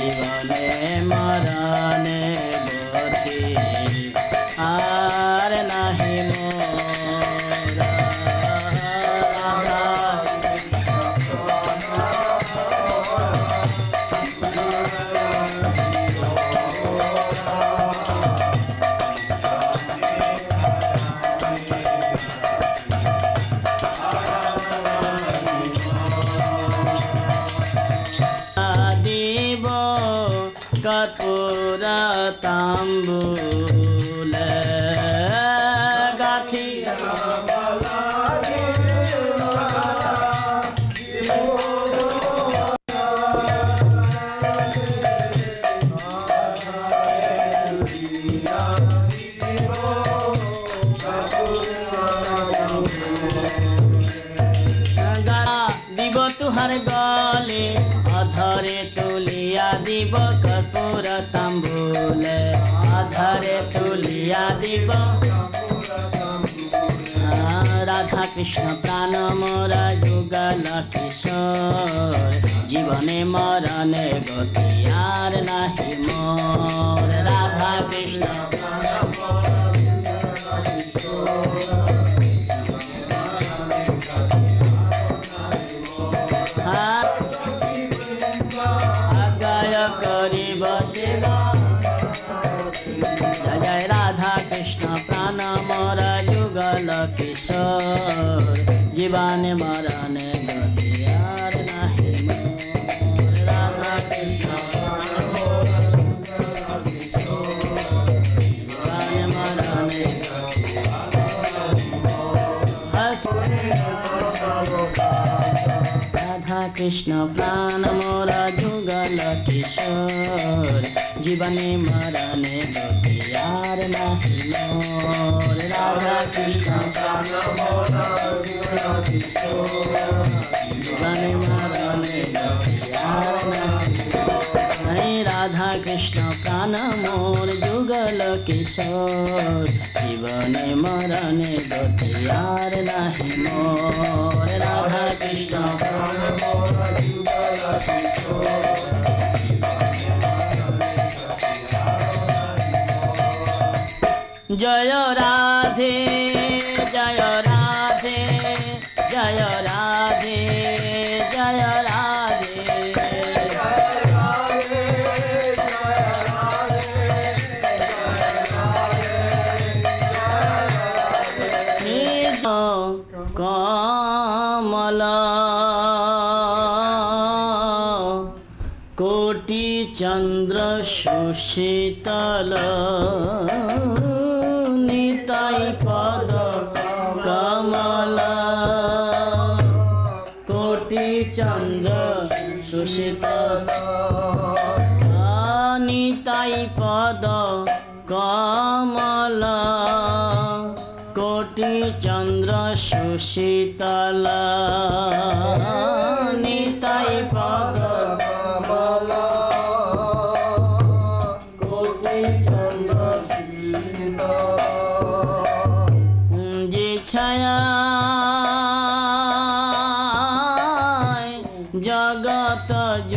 জীবনে মরণে গতি আর নাহি মোরা। দিব কর্পূর তাম্বুল গাথি দিব তুহার গলে অধরে তুলিয়া দিব কর্পূর তাম্বুলে অধরে তুলিয়া দিব। রাধা কৃষ্ণ প্রাণ মোরা যুগল কিশোর জীবনে মরণে গতি আর নাহি মোর। রাধা কৃষ্ণ করিব সেবা। জয় জয় রাধা কৃষ্ণ প্রাণ মোর যুগল কিশোর জীবনে মরণে গতি আর নাহি মোর। রাধা কৃষ্ণ জীবনে মরণে রাধা কৃষ্ণ প্রাণ মোরা যুগল কিশোর জীবনে মরণে গতি আর নাহি মোর। রাধা কৃষ্ণ প্রাণ মোরা যুগল কিশোর জীবনে মরণে গতি আর নাহি মোর। রাধা কৃষ্ণ প্রাণ মোর যুগল কিশোর জীবনে মরণে গতি আর নাহি মোর। রাধা কৃষ্ণ প্রাণ মোর যুগল কিশোর জয় রাধে জয় রাধে জয় রাধে জয় রাধে কমল কোটি চন্দ্র সুশীতল নিতাই পদ কমল কোটি চন্দ্র সুশীতল নিতাই পদ কমল কোটি চন্দ্র সুশীতল নিতাই পদ কমল কোটি চন্দ্র সুশীতল যে ছায়া জগত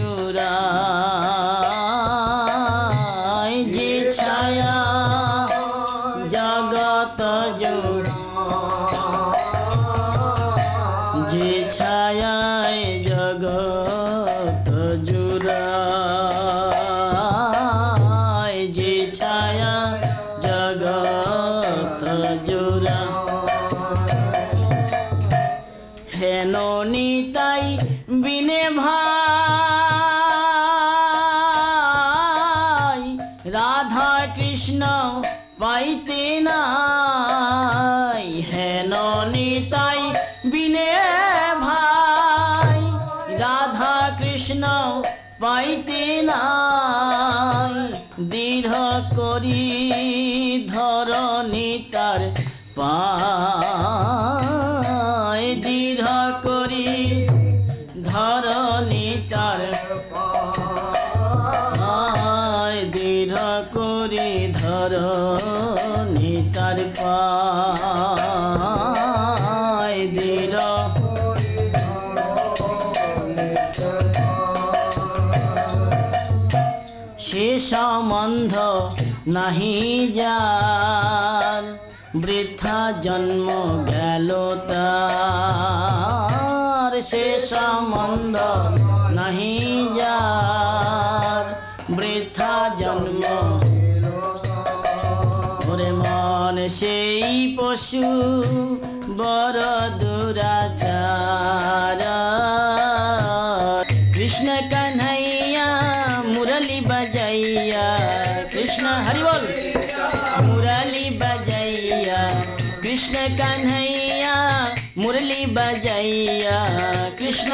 জুড়ায় যে ছায়া জগত যে ছায়ায় জগত জুড়ায় যে ছায়া জগত জুড়া হেন নিতাই বিনে ভাই রাধা কৃষ্ণ পাইতে নাই হেন নিতাই বিনে ভাই রাধা কৃষ্ণ পাইতে নাই দৃঢ় করি ধরণী তার পায় দৃঢ় করি ধরণী তার পায় দৃঢ় করি ধরণী তার পায় দৃঢ় সম্বন্ধ নাহি যার, বৃথা জন্ম গেল তার, সে সম্বন্ধ নাহি যার, বৃথা জন্ম। ওরে মন সেই পশু বড় দুরাচার, কৃষ্ণ কাन्हैया मुरली बजैया, कृष्ण हरि बोल मुरली बजैया, कृष्ण कान्हैया मुरली बजैया, कृष्ण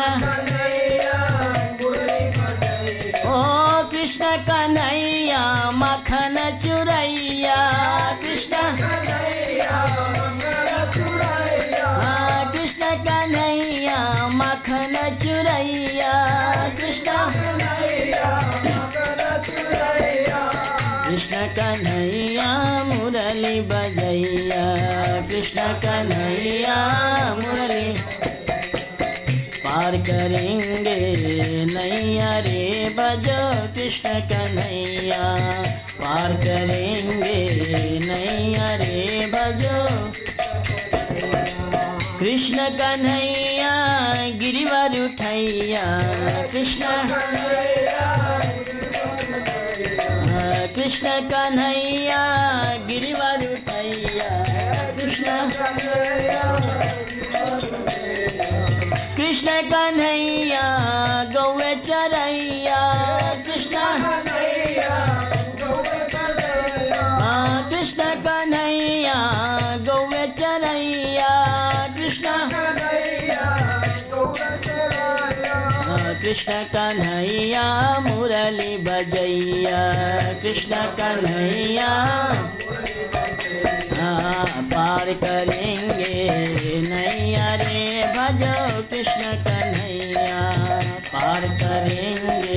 ओ कृष्ण कन्हैया मखन चुरैया, कृष्ण कृष्ण कन्हैया मखन चुरैया, कृष्ण कृष्ण कन्हैया मुरली बजैया, कृष्ण कन्हैया मुरली। पार करेंगे नैया रे बजो कृष्ण कन्हैया, पार करेंगे नैया रे भजो। कृष्ण कन्हैया गिरिवर उठैया, कृष्ण कृष्ण कन्हैया गिरिवर उठैया, कृष्ण कृष्ण कन्हैया गौवे चरैया, कृष्ण कृष्ण कन्हैया गौवे चरैया, कृष्ण कृष्ण कन्हैया मुरली बजैया, कृष्ण कन्हैया। पार करेंगे नैया रे भजो कृष्ण कन्हैया, पार करेंगे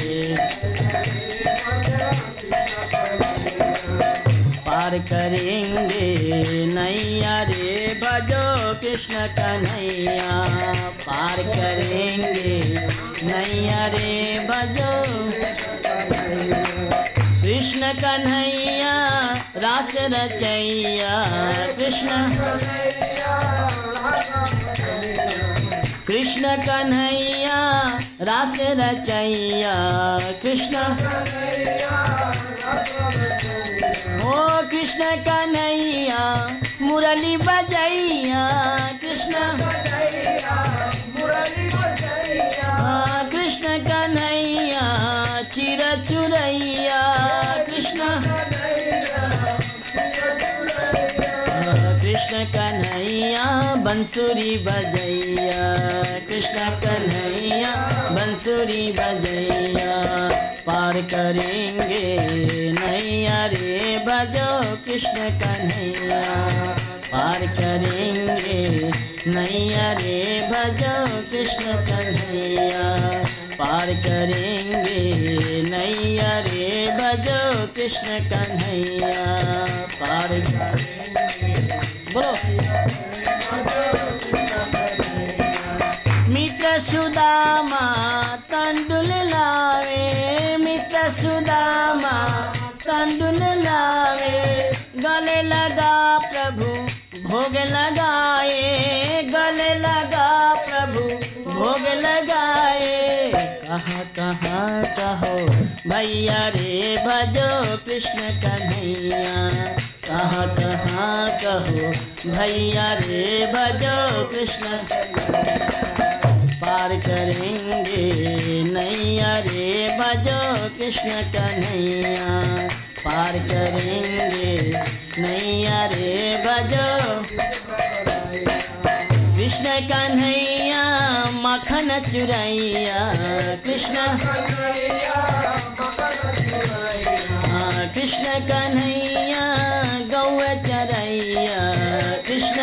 पार करेंगे नैया रे भजो कृष्ण कन्हैया, पार करेंगे नैया रे भजो। कृष्ण कन्हैया रास रचैया, कृष्ण कृष्ण कन्हैया रास रचैया, कृष्ण ओ कृष्ण कन्हैया मुरली बजैया, कृष्ण कृष्ण कन्हैया चिर चुरैया, कृष्ण कृष्ण कन्हैया बंसुरी बजैया, कृष्ण कन्हैया बंसुरी बजैया। पार करेंगे नैया रे भजो कृष्ण कन्हैया, पार करेंगे नैया रे भजो कृष्ण कन्हैया, पार करेंगे नैया रे भजो कृष्ण कन्हैया, पार बोलो। मित्र सुदामा तंडुल लावे, मित्र सुदामा तंडुल लावे, गले लगा प्रभु भोग लगाए, गले लगा प्रभु भोग लगाए। कहाँ कहाँ कहो भैया रे भजो कृष्ण कन्हैया, कहाँ कहाँ कहो भैया रे भजो कृष्ण। पार करेंगे नैया रे भजो कृष्ण कन्हैया, पार करेंगे नैया रे भजो। कृष्ण कन्हैया मखन चुरैया, कृष्ण कृष्ण कन्हैया गौ चरैया, कृष्ण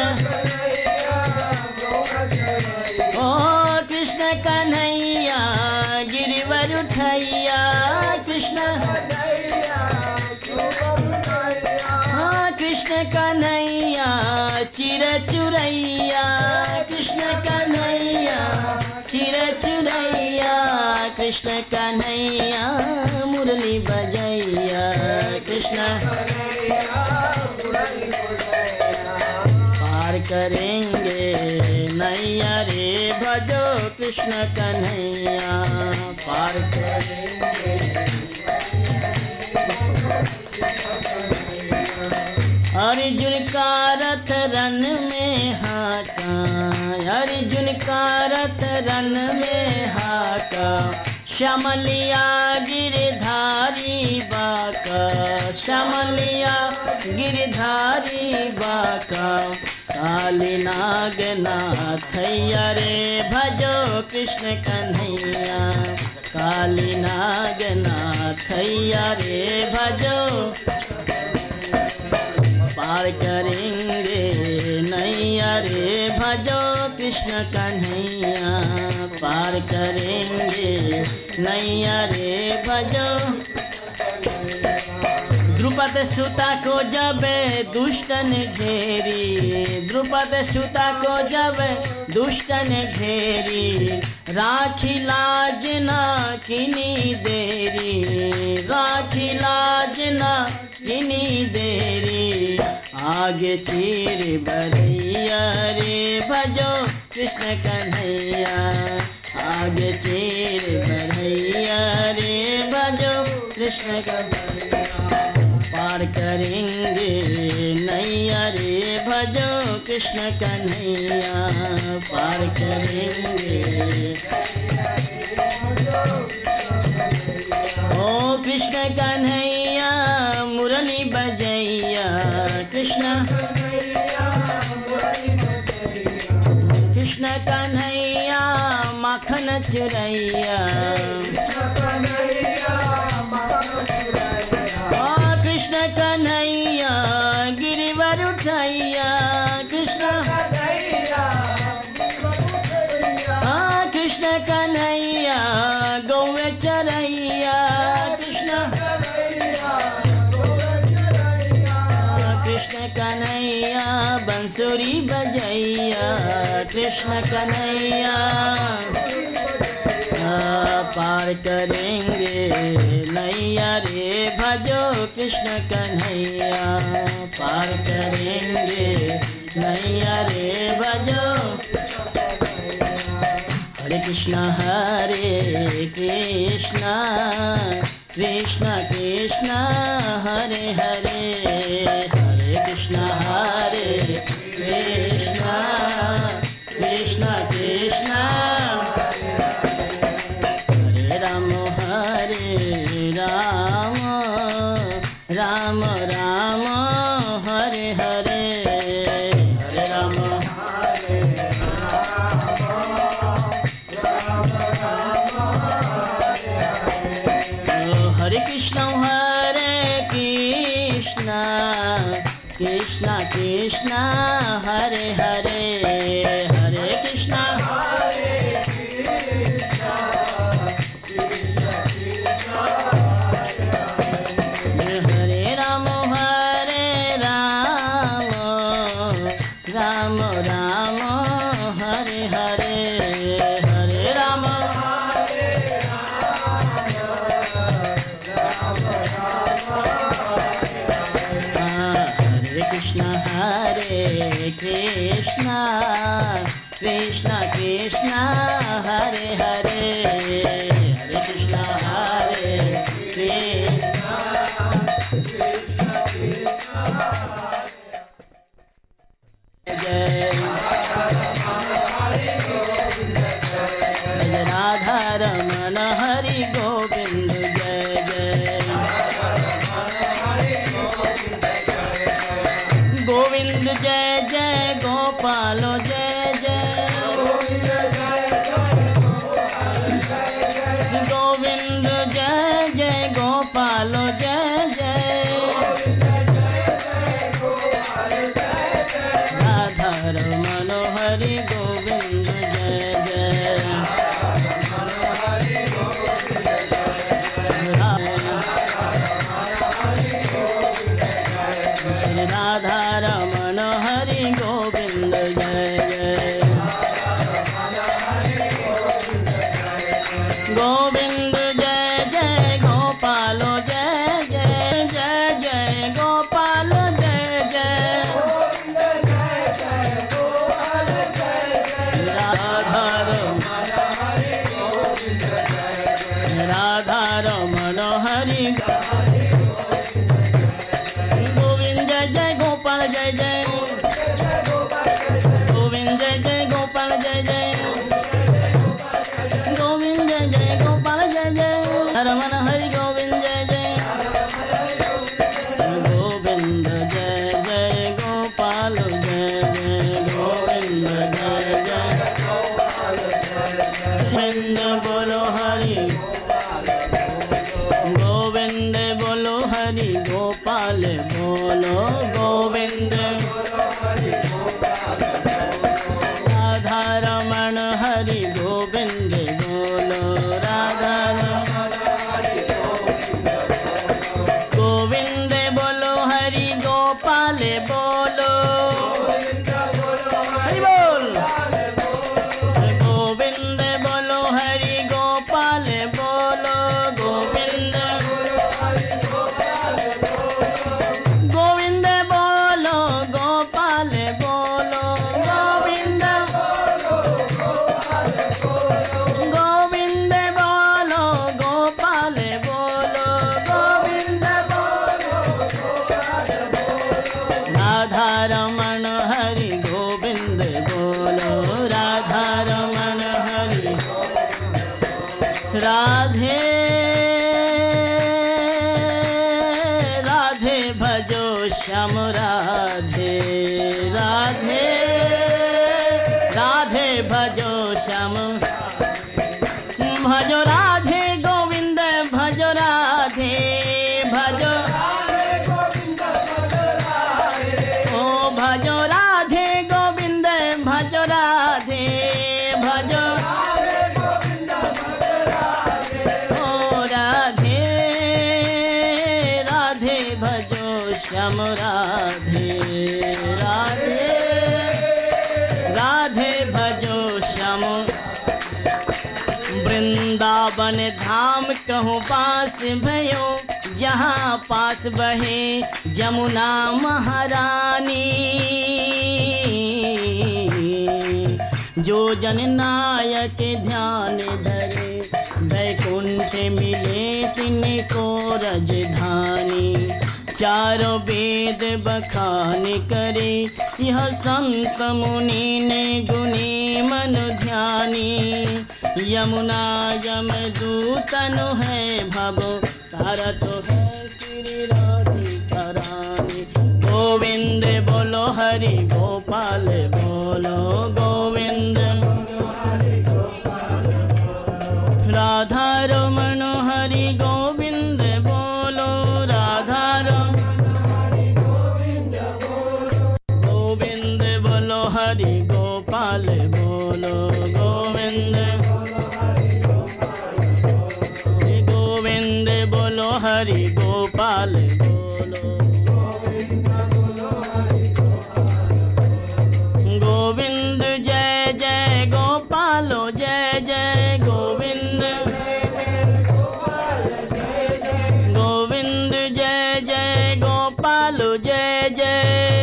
ओ कृष्ण कन्हैया गिरिवर उठैया, कृष्ण कृष्ण कन्हैया चिर चुरैया, कृष्ण कन्हैया चिर चुरैया। कृष्ण कन्हैया मुरली बजैया कृष्ण पार करेंगे नैया रे भजो कृष्ण कन्हैया पार करेंगे। अर्जुन का रथ रन में हाका अर्जुन का रथ रन में हाका श्यामलिया गिरधारी बाका श्यामलिया गिरधारी बाका काली नाग नाथैया रे भजो कृष्ण कन्हैया काली नाग नाथैया रे भजो पार करेंगे नैया रे भजो कृष्ण कन्हैया पार करेंगे नैया रे भजो। द्रुपद सुता को जब दुष्टन घेरी द्रुपद सुता को जब दुष्टन घेरी राखी लाज ना किनी देरी राखी लाज ना किनी देरी आगे चीर बरैया रे भजो कृष्ण कन्हैया आगे चीर बरैया रे भजो कृष्ण कन्हैया पार करेंगे नैया रे भजो कृष्ण कन्हैया पार करेंगे। ओ कृष्ण कन्हैया मुरली बजैया कृष्ण कृष्ण कन्हैया माखन चुरैया कृष्ण कन्हैया गिरिवर उठैया कृष्ण कृष्ण कन्हैया गौवे चरैया कृष्ण कृष्ण कन्हैया बंसुरी बजैया कृष्ण कन्हैया पार करेंगे नैया रे भजो कृष्ण कन्हैया पार करेंगे नैया रे भजो। हरे कृष्णा कृष्णा कृष्णा हरे हरे हरे कृष्णा कृष्णा कृष्णा कृष्णा राम राम हरे हरे हरे राम हरे कृष्णा कृष्णा कृष्णा हरे हरे हरे कृष्णा राम राम हरे हरे हरे राम हरे कृष्णा कृष्णा कृष्णा हरे हरे हरे कृष्णा राधा रमन हरि गोविंद जय जय गोविंद जय जय गोपालो जय जय गोविंद जय जय गोपालो जय जय राधा रमन हरि गोविंद जय जय राधा रमन हरि गोविंद जय जय गोविंद रमण हरि गोविंद बोलो राधा रमण हरि गोविंद बोलो हरि गोपाल बोलो हरि बोल गोविंद बोलो हरि गोपाल बोलो गोविंद गोविंद बोलो गोपाल बोलो गोविंद गोविंद बोलो गोपाल बोलो गोविंद राधा रमण हरि गोविंद बोलो राधा रमण हरि राधे राधे भजो श्याम राधे राधे राधे भजो श्याम भजो राधे गोविंद भजो राधे भजो ओ भजो राधे गोविंद भजो राधे भजो ओ राधे राधे भजो श्याम राधे राधे राधे भजो श्याम वृंदावन धाम कहूँ पास भयो जहाँ पास बहे जमुना महारानी जो जन नायक ध्यान धरे वैकुंठ मिले तिनको रजधानी चारों वेद बखान करे यह संत मुनि ने गुनी मन ध्यानी यमुना यम दूतनु है भवो तारा तो है श्री राधिका रानी गोविंद बोलो हरि गोपाल बोलो गोविंद राधा रमण हरि गोविंद बोलो राधा गोविंद बोलो हरि गोपाल बोलो गोविंद गोविंद बोलो हरि गोपाल बोलो गोविंद जय जय गोपालो जय जय गोविंद गोविंद जय जय गोपालो जय जय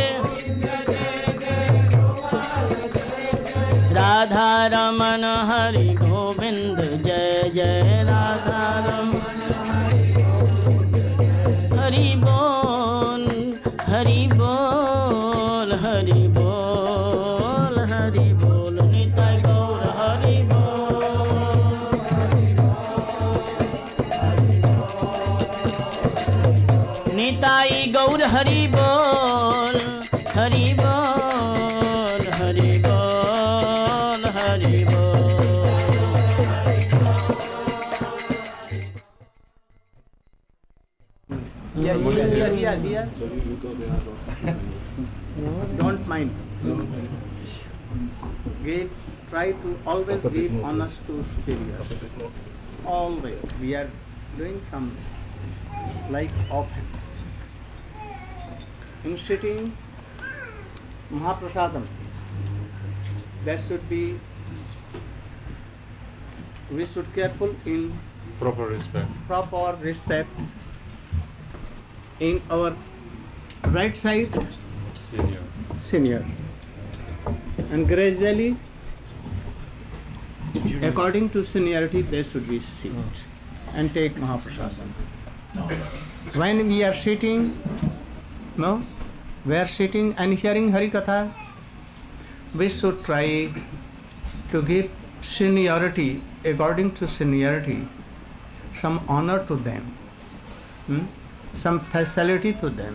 राधा रमण हरि गोविंद जय जय राधा रमण हरि बोल हरि बोल हरि बोल हरि बोल निताय गौर हरि बोल निताई गौर हरि बोल हरि बोल हरि बोल हरि बोल here. Don't mind. Try to always give honors to superiors. Always. We are doing some like offense. In sitting Mahaprasadam, that should be, we should careful in proper respect. In our right side, senior, and gradually, according to seniority, they should be seated and take Mahaprasadam. When we are sitting, we are sitting and hearing Hari Katha, we should try to give seniority, according to seniority, some honor to them. Some facility to them,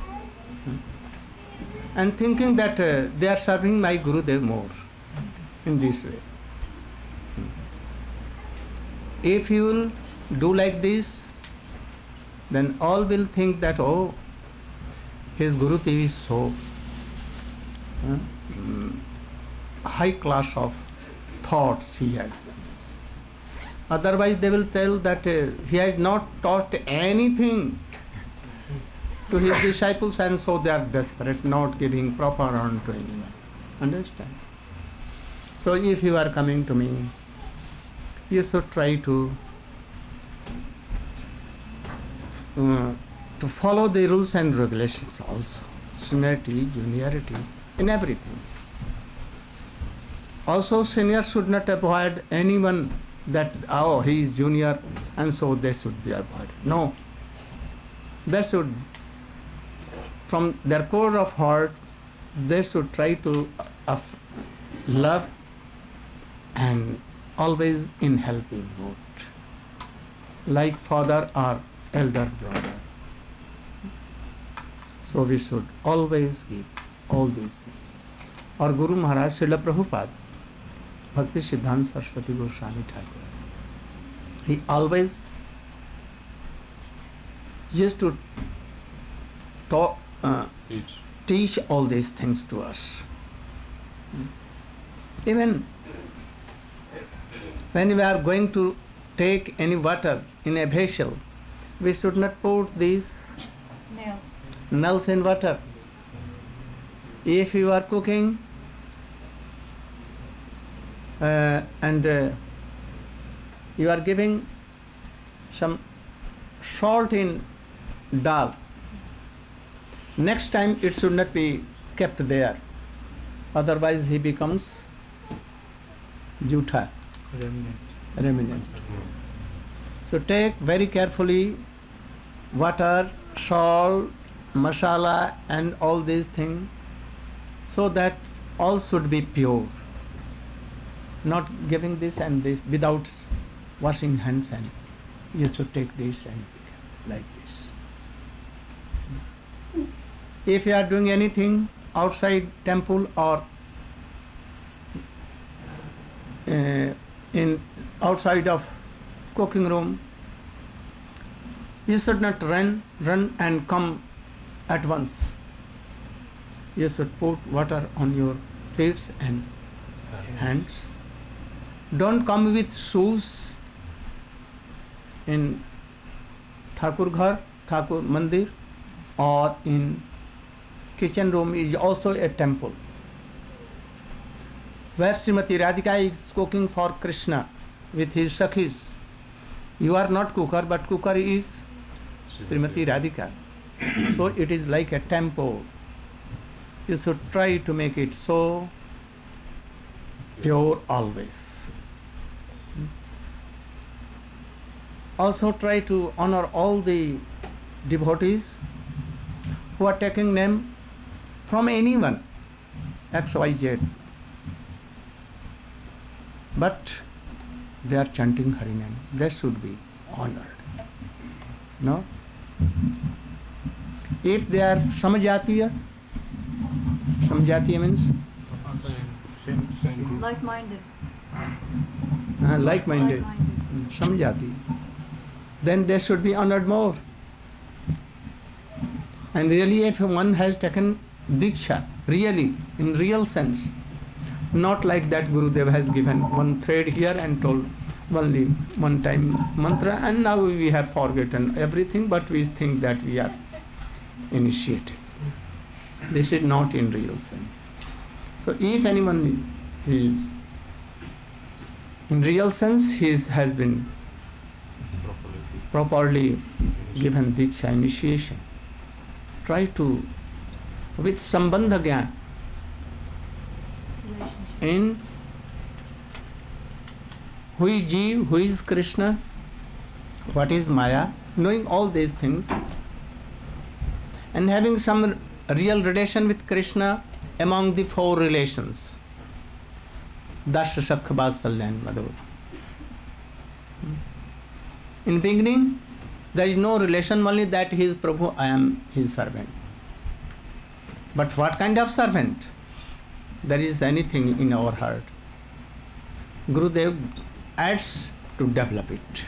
and thinking that they are serving my Gurudev more in this way. If you will do like this, then all will think that, oh, his Gurudev is so high class of thoughts he has. Otherwise they will tell that he has not taught anything to his disciples, and so they are desperate, not giving proper honor to anyone. Understand? So if you are coming to me, you should try to follow the rules and regulations also. Seniority, juniority, in everything. Also, seniors should not avoid anyone that, oh, he is junior, and so they should be avoided. No. They should, from their core of heart, they should try to love and always in helping mood, like father or elder brother. So we should always give all these things. Or Guru Maharaj Srila Prabhupada, Bhakti Siddhanta Saraswati Goswami Thakur, he always used to teach all these things to us. Even when we are going to take any water in a vessel, we should not put these nails in water. If you are cooking and you are giving some salt in dal, next time it should not be kept there, otherwise he becomes jutha, remnant. So take very carefully water, salt, masala and all these things, so that all should be pure. Not giving this and this without washing hands, and you should take this and like this. If you are doing anything outside temple or in outside of cooking room, you should not run and come at once. You should put water on your feet and hands. Don't come with shoes in Thakur Ghar, Thakur Mandir, or in kitchen room is also a temple, where Srimati Radhika is cooking for Krishna with his Sakhis. You are not cooker, but cooker is Srimati Radhika. So it is like a temple. You should try to make it so pure always. Also try to honor all the devotees who are taking name from anyone, XYZ, but they are chanting Hari name. They should be honored. No? If they are Samajatiya means like-minded. Like-minded. Samajati. Then they should be honored more. And really, if one has taken Diksha, really, in real sense, not like that Gurudev has given one thread here and told only one time mantra, and now we have forgotten everything, but we think that we are initiated. This is not in real sense. So if anyone is in real sense, he has been properly given Diksha initiation, try to, with Sambandha Gyan, in who is Jeev, who is Krishna, what is Maya, knowing all these things, and having some real relation with Krishna among the four relations, Dasha, Sakha, Vatsalya and Madhur. In beginning, there is no relation, only that he is Prabhu, I am his servant. But what kind of servant? There is anything in our heart. Gurudev adds to develop it.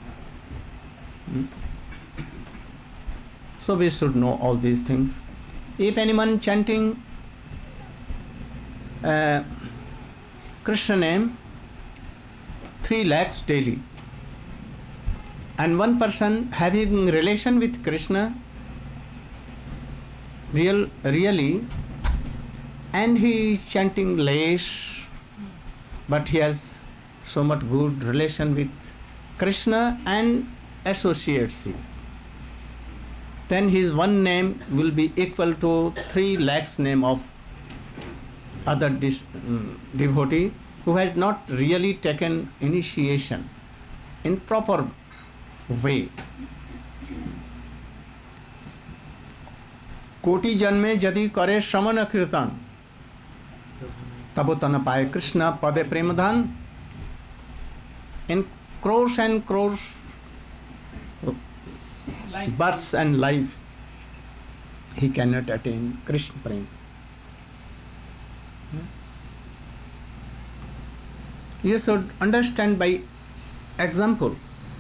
So we should know all these things. If anyone chanting Krishna name 3 lakhs daily. And one person having relation with Krishna really, and he is chanting less, but he has so much good relation with Krishna and associates it, then his one name will be equal to 3 lakhs name of other devotee who has not really taken initiation in proper way. कोटि जन्मे यदि करे श्रवण कीर्तन तब तन पाए कृष्ण पदे प्रेमधन. In crores and crores births and life he cannot attain Krishna prema. You should understand by example.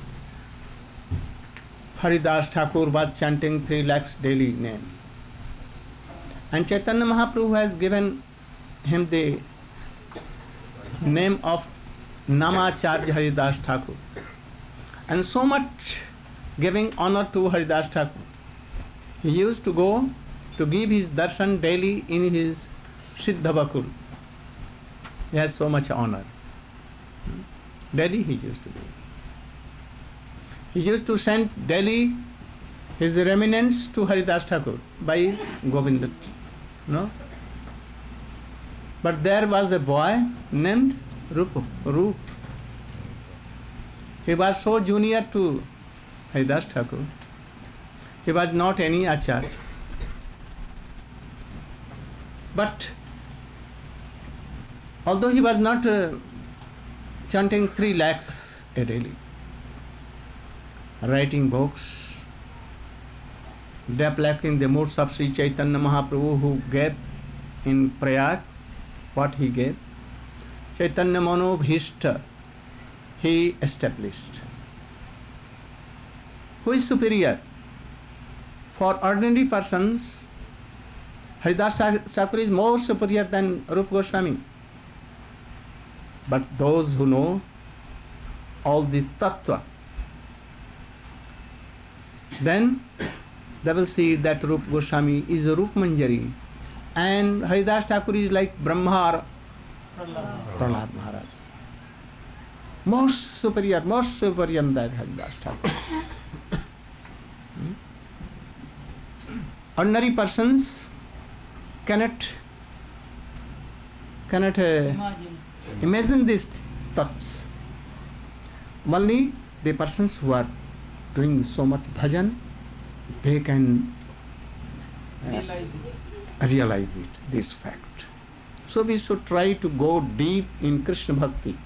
Haridas Thakur was chanting 3 lakhs daily name, and Chaitanya Mahaprabhu has given him the name of Namacharya Haridas Thakur, and so much giving honor to Haridas Thakur. He used to go to give his darshan daily in his Siddha Bakul. He has so much honor. Daily he used to do. He used to send daily his remnants to Haridas Thakur by Govinda. No? But there was a boy named Roop. He was so junior to Haridas Thakur. He was not any acharya. But although he was not chanting 3 lakhs a daily, writing books, depicting the moods of Sri Chaitanya Mahaprabhu who gave in Prayag, what he gave, Chaitanya Manobhishta, he established. Who is superior? For ordinary persons, Haridas Thakur is more superior than Rupa Goswami. But those who know all this tattva, then they will see that Rupa Goswami is a Rupa Manjari, and Haridas Thakur is like Brahma or Prahlad Maharaj. Most superior than that Haridas Thakur. Ordinary persons cannot imagine these thoughts. Only the persons who are doing so much bhajan, they can realize it, this fact. So we should try to go deep in Krishna Bhakti,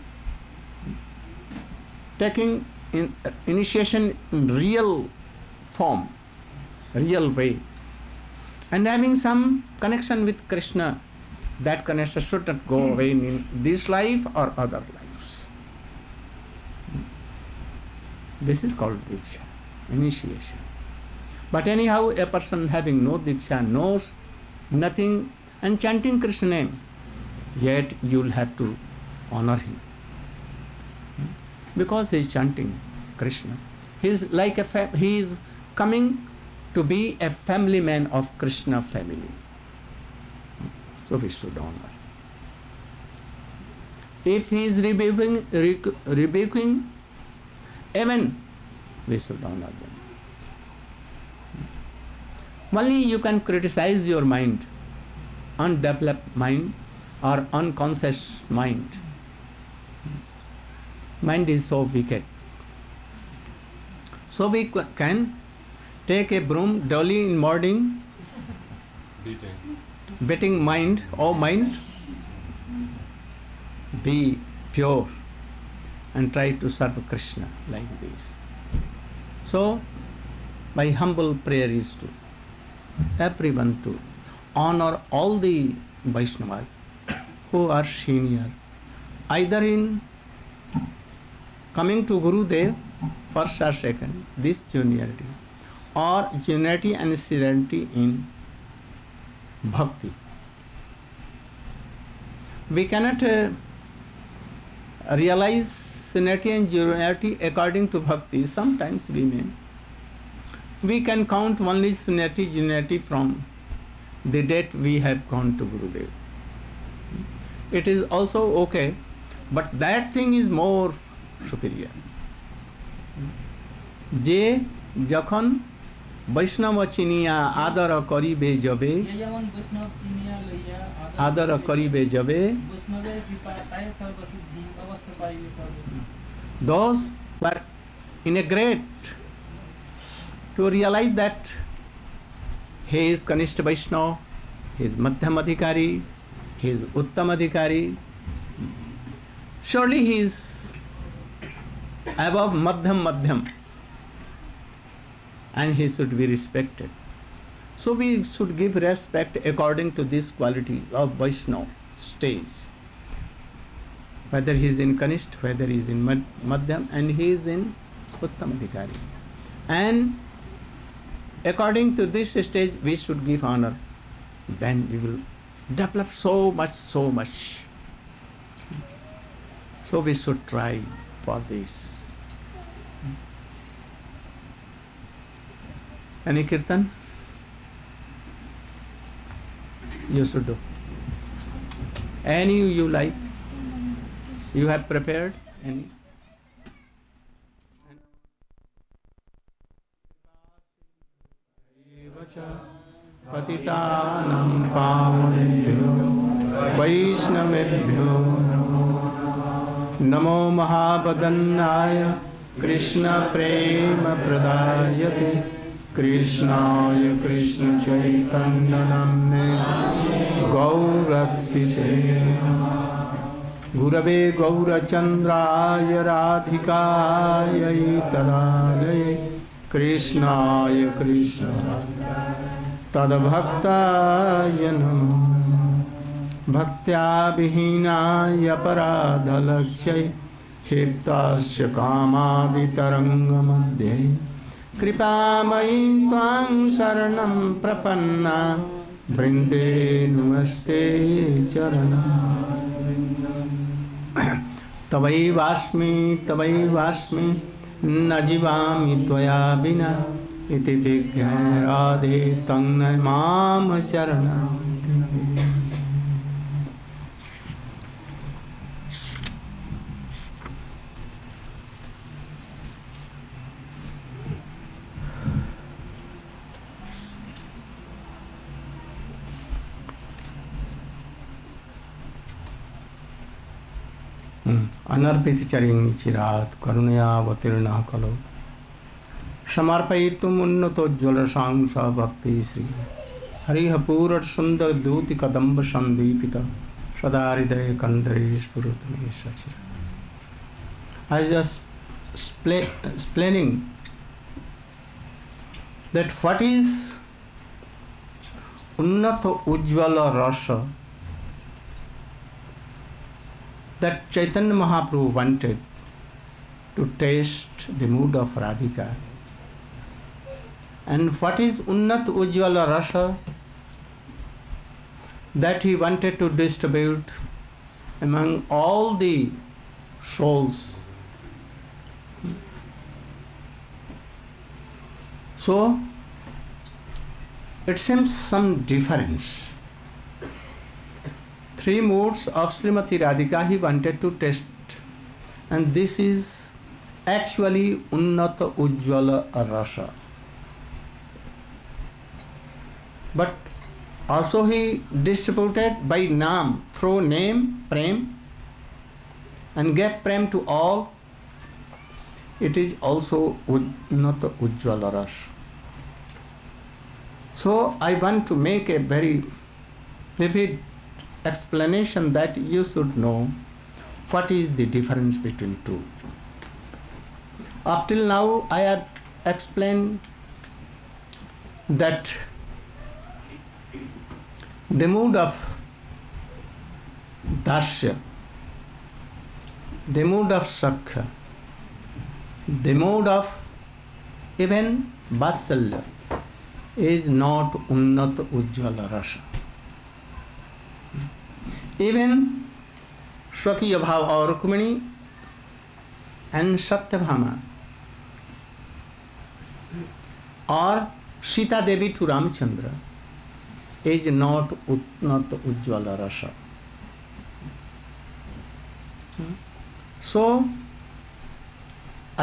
taking initiation in real form, real way, and having some connection with Krishna. That connection should not go away in this life or other lives. This is called Diksha, initiation. But anyhow, a person having no Diksha, knows nothing, and chanting Krishna name, yet you will have to honor him. Because he is chanting Krishna. He is like he is coming to be a family man of Krishna family. So we should honor. If he is rebuking, even we should honor them. Only you can criticize your mind, undeveloped mind or unconscious mind. Mind is so wicked. So we can take a broom daily in morning, beating mind, oh mind, be pure and try to serve Krishna like this. So my humble prayer is to everyone to honor all the Vaishnavas who are senior, either in coming to Gurudev first or second, this juniority, or juniority and seniority in bhakti. We cannot realize seniority and juniority according to bhakti, sometimes we can count only seniority, juniority from the date we have gone to Gurudev. It is also okay, but that thing is more superior. যে যখন বৈষ্ণব চিনিয়া আদর করিবে যবে আদর করিবে যবে those were in a great to realize that he is Kanishta Vaishnava, he is Madhyam Adhikari, he is Uttam Adhikari. Surely he is above Madhyam, and he should be respected. So we should give respect according to this quality of Vaishnava stage. Whether he is in Kanishta, whether he is in Madhyam, and he is in Uttam Adhikari. And according to this stage we should give honor. Then we will develop so much. So we should try for this. Any kirtan? You should do. Any you like? You have prepared any? Patitanam pavanebhyo Vaishnavebhyo Namo Mahabadannaya Krishna Prema Pradayate Krishnaya Krishna Chaitanya Namne Gauratise Gurave Gaurachandraya Radhikaya Tadalaye Krishnaya Krishna Tadbhaktaya Namo Bhaktya Vihinaya Paradhalakshya Chittasya Kamadi Taranga Madhye Kripamayi Tvang Saranam Prapanna Vrinde Namaste Charana Tavai Vasmi Najivami Tvaya Bina Iti Vighna Radhe Tangnay Mam Charana. Anarpiti charing chirat karunaya vatirna kalo Samarpayitum unnato jwalasang sa bhakti sri Hariha purat sundar dhuti kadamba sandipita Sadariday kandari spurutame sachira. I was just explaining that what is Unnato Ujjvala Rasa that Chaitanya Mahaprabhu wanted to taste the mood of Radhika. And what is Unnat Ujjvala Rasa that he wanted to distribute among all the souls. So it seems some difference. Three moods of Srimati Radhika he wanted to test, and this is actually Unnata Ujjvala Rasa. But also he distributed by Naam, through name, Prem, and gave Prem to all. It is also Unnata Ujjvala Rasa. So I want to make a very vivid explanation that you should know what is the difference between two. Up till now I have explained that the mood of Dasya, the mood of Sakha, the mood of even Vatsalya is not Unnata Ujjvala Rasa. Even Swakya Bhava or Rukmini and Satyabhama or Sita Devi to Ramchandra is not Ujjvala Rasa. So I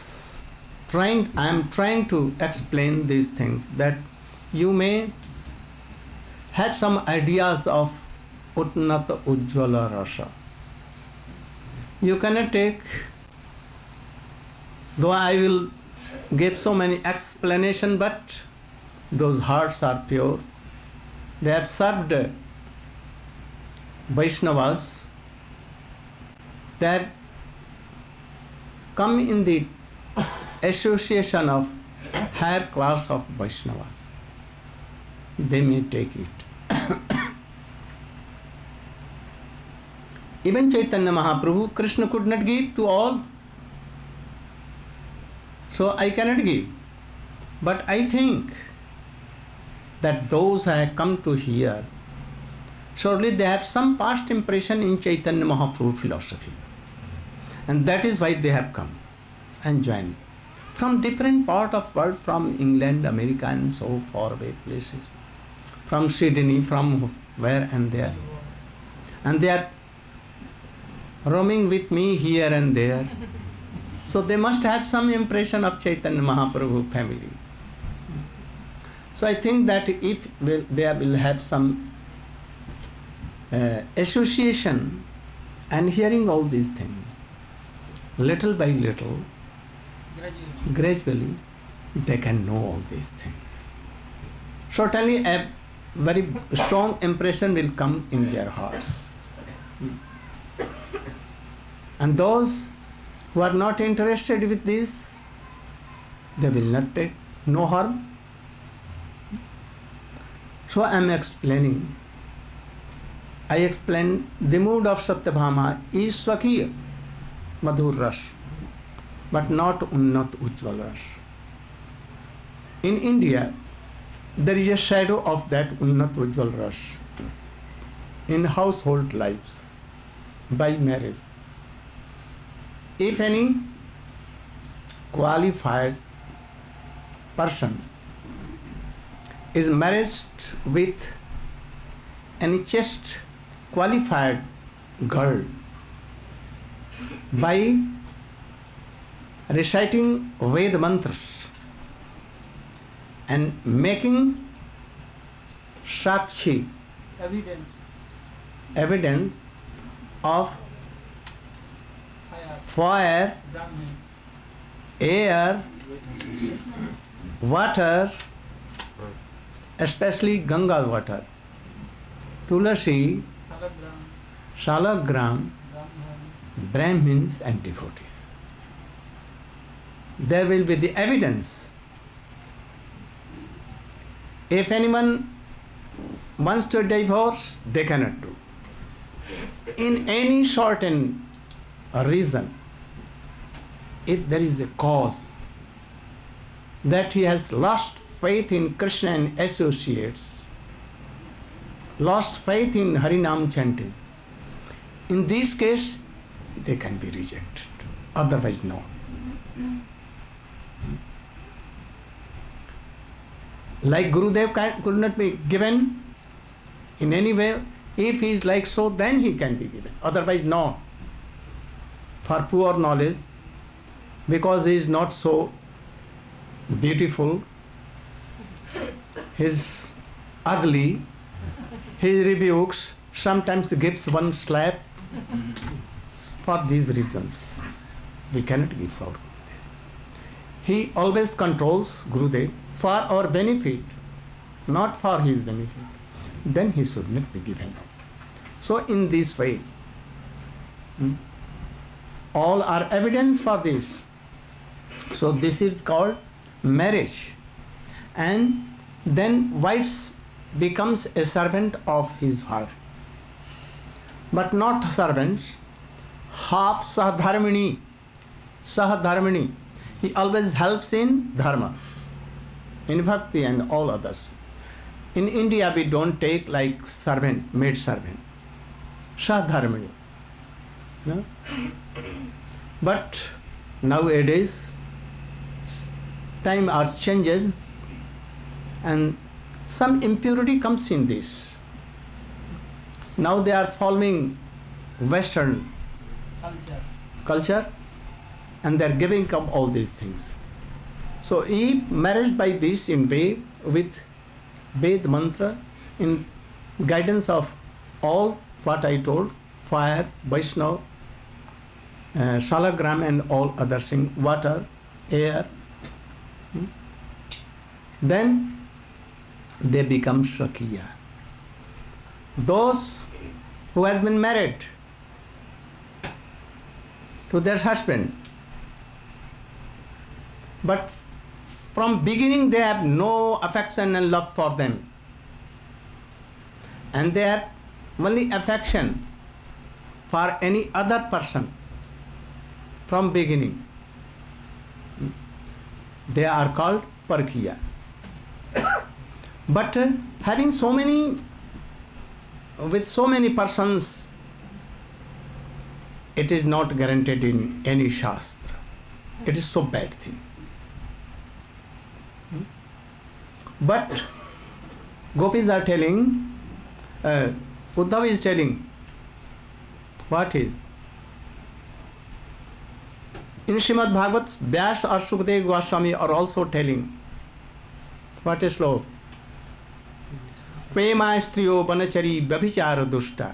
am trying to explain these things that you may have some ideas of Utnata Ujjvala Rasa. You cannot take, though I will give so many explanations, but those hearts are pure. They have served Vaishnavas. They have come in the association of higher class of Vaishnavas. They may take it. Even Chaitanya Mahaprabhu, Krishna could not give to all. So I cannot give. But I think that those who have come to hear, surely they have some past impression in Chaitanya Mahaprabhu philosophy. And that is why they have come and joined. From different part of world, from England, America and so far away places. From Sydney, from where and there. And they are roaming with me here and there. So they must have some impression of Chaitanya Mahaprabhu family. So I think that if they will have some association and hearing all these things, little by little, gradually, they can know all these things. Certainly a very strong impression will come in their hearts. And those who are not interested with this, they will not take no harm. So I am explaining. I explain the mood of Satyabhama is Swakiya, Madhur Ras, but not Unnat Ujjval Ras. In India, there is a shadow of that Unnat Ujjval Ras in household lives, by marriage. If any qualified person is married with any chaste qualified girl by reciting Ved mantras and making sakshi, evidence of fire, air, water, especially Ganga water, Tulasi, Salagram, Brahmins and devotees. There will be the evidence. If anyone wants to divorce, they cannot do. In any certain reason, if there is a cause that he has lost faith in Krishna and associates, lost faith in Harinam chanting, in this case, they can be rejected. Otherwise, no. Like Gurudev could not be given in any way. If he is like so, then he can be given. Otherwise, no. For poor knowledge, because he is not so beautiful, he is ugly, he rebukes, sometimes gives one slap. For these reasons, we cannot give for Gurudev. He always controls Gurudev for our benefit, not for his benefit. Then he should not be given. So in this way, all are evidence for this. So this is called marriage. And then wife becomes a servant of his heart. But not servants, half sahadharmini. Sahadharmini. He always helps in dharma, in bhakti and all others. In India, we don't take like servant, maid servant. Sahadharmini. No? But nowadays time are changes and some impurity comes in this. Now they are following Western culture and they are giving up all these things. So if marriage by this in way with Ved mantra in guidance of all what I told, fire, Vaishnava, salagram and all other things, water, air, then they become Shakya. Those who has been married to their husband, but from beginning they have no affection and love for them, and they have only affection for any other person from beginning, they are called Parkiya. But having so many, with so many persons, it is not guaranteed in any Shastra. It is so bad thing. But gopis are telling, Uddhava is telling, what is? In Srimad Bhagavat, Vyas or Sukadeva Goswami are also telling, what is slow? Prema striyo banachari babhichara dushta.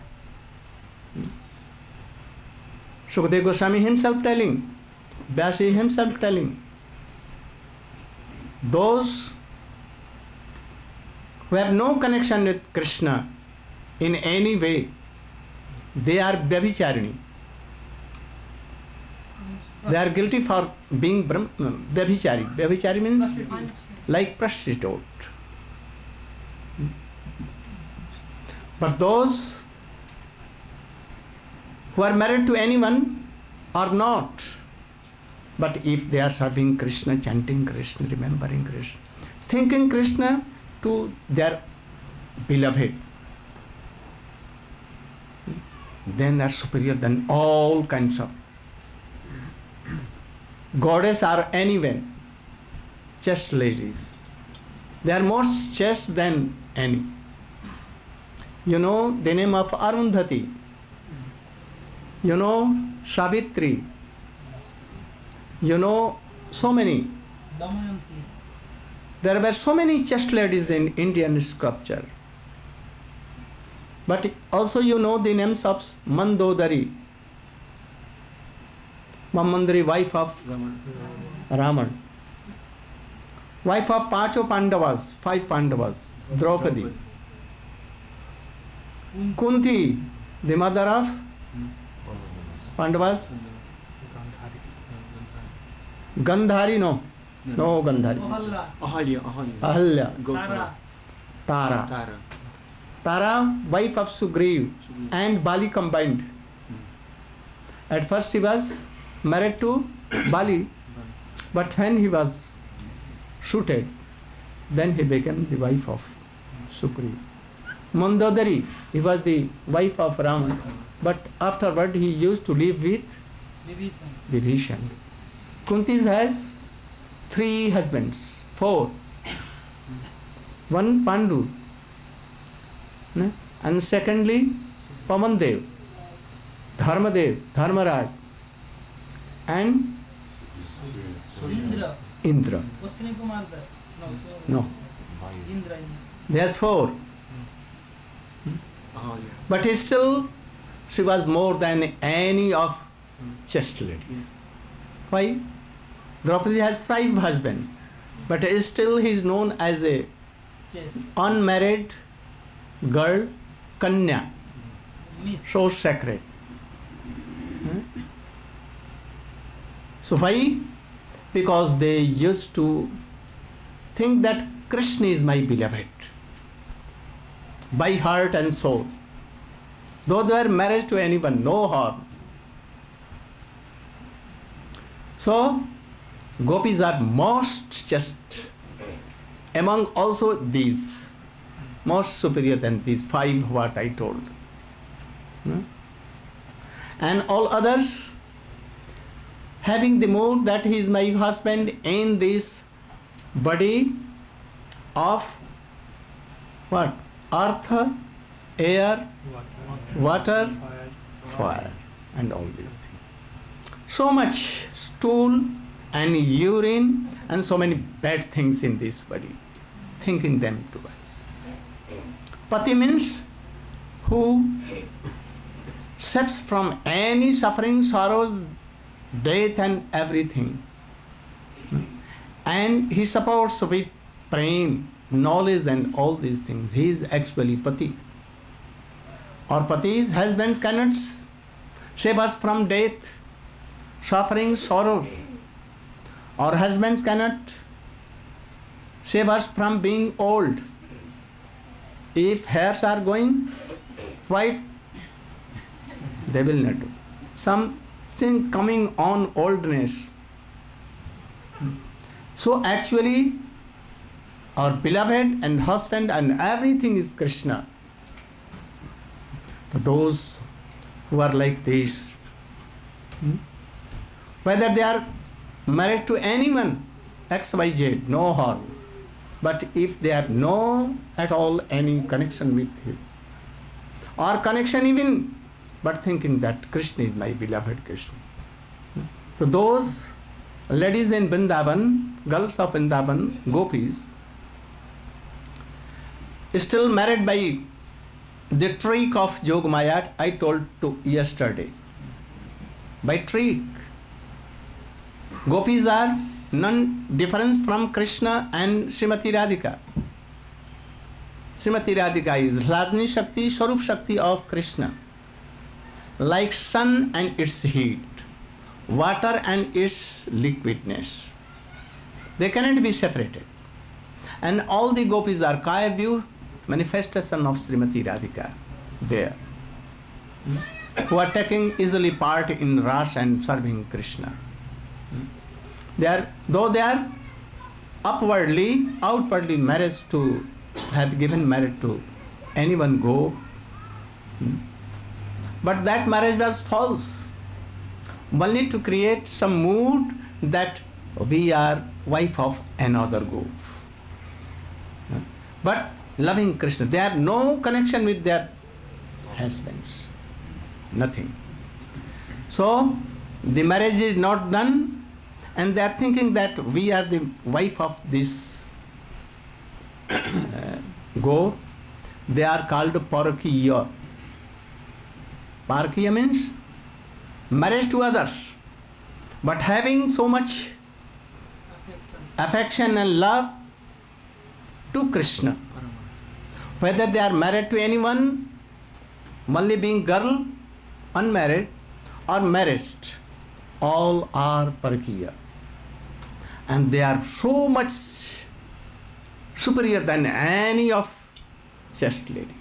Sukadeva Goswami himself telling, Vyas himself telling, those who have no connection with Krishna in any way, they are Vyabhicharini. They are guilty for being Vyabhichari. Vyabhichari means like prostitute. But those who are married to anyone are not. But if they are serving Krishna, chanting Krishna, remembering Krishna, thinking Krishna to their beloved, then are superior than all kinds of goddess or anywhere, chaste ladies. They are more chaste than any. You know the name of Arundhati. You know Savitri. You know so many. There were so many chaste ladies in Indian sculpture. But also you know the names of Mandodari, Mamandari, wife of Raman, wife of Pacho Pandavas, 5 Pandavas, Draupadi, Kunti, the mother of Pandavas, Gandhari, no Gandhari, Ahalya, Tara, wife of Sugriv and Bali combined. At first he was married to Bali, but when he was shooted, then he became the wife of Sugriv. Mandodari, he was the wife of Raman, but afterward he used to live with Vibhishan. Kunti has 3 husbands, 4. One Pandu, and secondly Pamandev, Dharmadev, Dharmaraj, and Indra. No. There's 4. But still she was more than any of chaste ladies. Why? Draupadi has 5 husbands, but still he is known as a unmarried girl, Kanya, so sacred. So why? Because they used to think that Krishna is my beloved by heart and soul. Though they are married to anyone, no harm. So gopis are most just among also these, most superior than these 5 what I told. And all others having the mood that he is my husband in this body of what? Earth, air, water, fire, and all these things. So much stool and urine and so many bad things in this body, thinking them to buy. Pati means who saves from any suffering, sorrows, death and everything. And he supports with prem, knowledge and all these things. He is actually Pati. Or Pati's husbands cannot save us from death, suffering, sorrow. Our husbands cannot save us from being old. If hairs are going white, they will not do. Something coming on oldness. So actually, our beloved and husband and everything is Krishna. Those who are like this, whether they are married to anyone, XYZ, no harm. But if they have no at all any connection with him, or connection even, but thinking that Krishna is my beloved Krishna. So those ladies in Vrindavan, girls of Vrindavan, gopis, still married by the trick of Yogamaya, I told to yesterday. By trick. Gopis are none difference from Krishna and Srimati Radhika. Srimati Radhika is Hladni Shakti, Swarup Shakti of Krishna. Like sun and its heat, water and its liquidness. They cannot be separated. And all the gopis are Kaya view, manifestation of Srimati Radhika there, who are taking easily part in Ras and serving Krishna. Though they are outwardly married to, have given marriage to anyone go, but that marriage was false, only to create some mood that we are wife of another gop. But loving Krishna, they have no connection with their husbands, nothing. So the marriage is not done, and they are thinking that we are the wife of this goat. They are called Parakiya. Parakiya means marriage to others, but having so much affection and love to Krishna. Whether they are married to anyone, only being girl, unmarried, or married, all are Parakiya. And they are so much superior than any of chaste lady.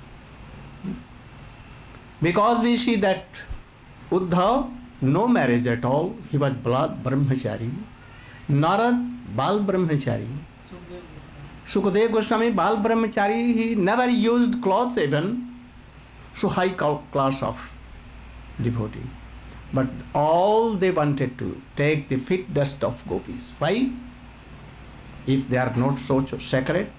Because we see that Uddhav, no marriage at all, he was Brahmachari. Narad, Bal Brahmachari. Sukadev Goswami, Bal Brahmachari, he never used clothes even, so high class of devotee. But all they wanted to take the fit dust of gopis. Why? If they are not so sacred.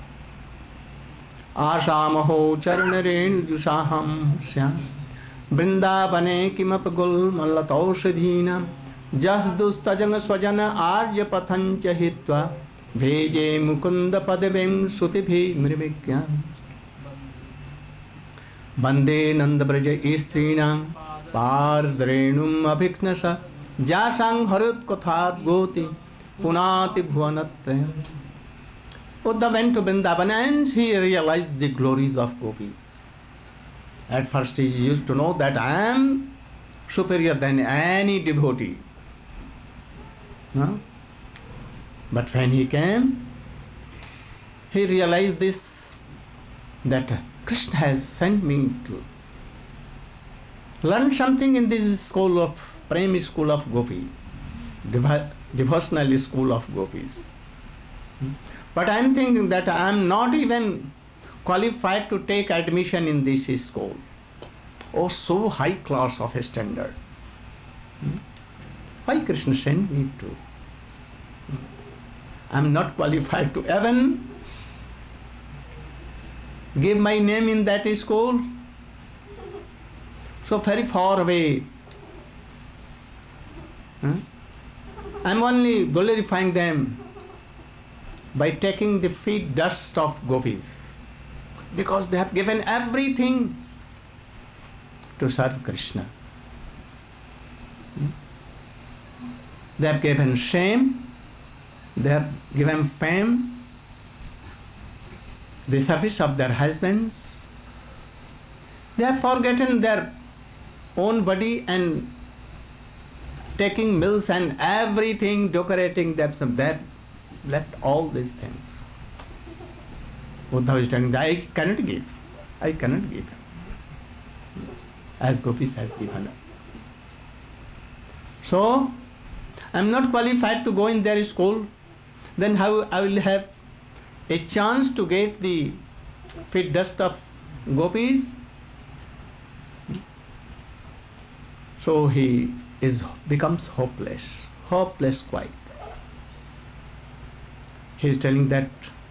Asamaho charnarenu jusaham syam Vrindavane kimapagul mallataushadhina jasdustajana swajana arya pathancha hitva Veje mukunda padavem sutibhi mrivikyam Bande nandabraja istrinam Pardrenum abhiknasa Jasang harut kothat goti Punati bhuvanatrayam. Uddhav went to Vrindavan and he realized the glories of gopis. At first he used to know that I am superior than any devotee. No? But when he came, he realized this, that Krishna has sent me to learn something in this school of Prem school of Gopi, devotional school of gopis. But I am thinking that I am not even qualified to take admission in this school. Oh, so high class of a standard. Why Krishna sent me to? I am not qualified to even give my name in that school. So very far away. I am only glorifying them by taking the feet dust of gopis, because they have given everything to serve Krishna. They have given shame, they have given fame, the service of their husbands. They have forgotten their own body and taking meals and everything, decorating themselves. They have left all these things. Uddhava is telling, I cannot give. I cannot give. As gopis has given. So, I am not qualified to go in their school. Then how I will have a chance to get the feet dust of gopis? So he becomes hopeless quite. He is telling that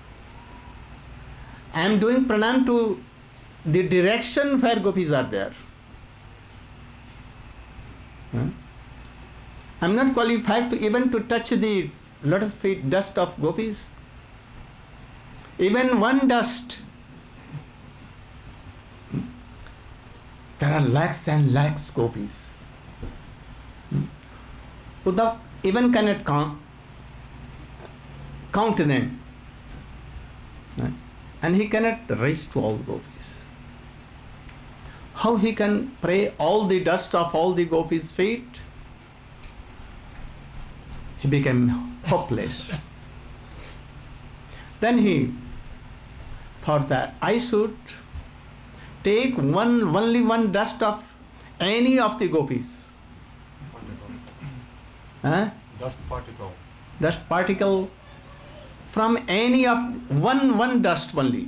I am doing pranam to the direction where gopis are there. I am not qualified to even to touch the lotus feet dust of gopis. Even one dust. There are lakhs and lakhs gopis. Uddhav even cannot count them. And he cannot reach to all gopis. How he can pray all the dust of all the gopis' feet? He became hopeless. Then he thought that I should take only one dust of any of the gopis. Dust particle from any of one dust only.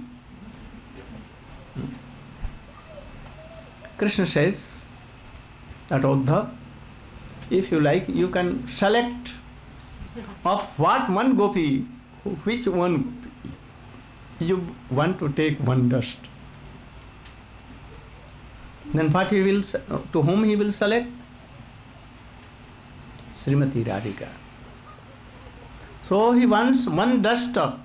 Krishna says that Uddhava, if you like, you can select of what one gopi, which one you want to take one dust. Then what he will, to whom he will select? Srimati Radhika. So he wants one dust of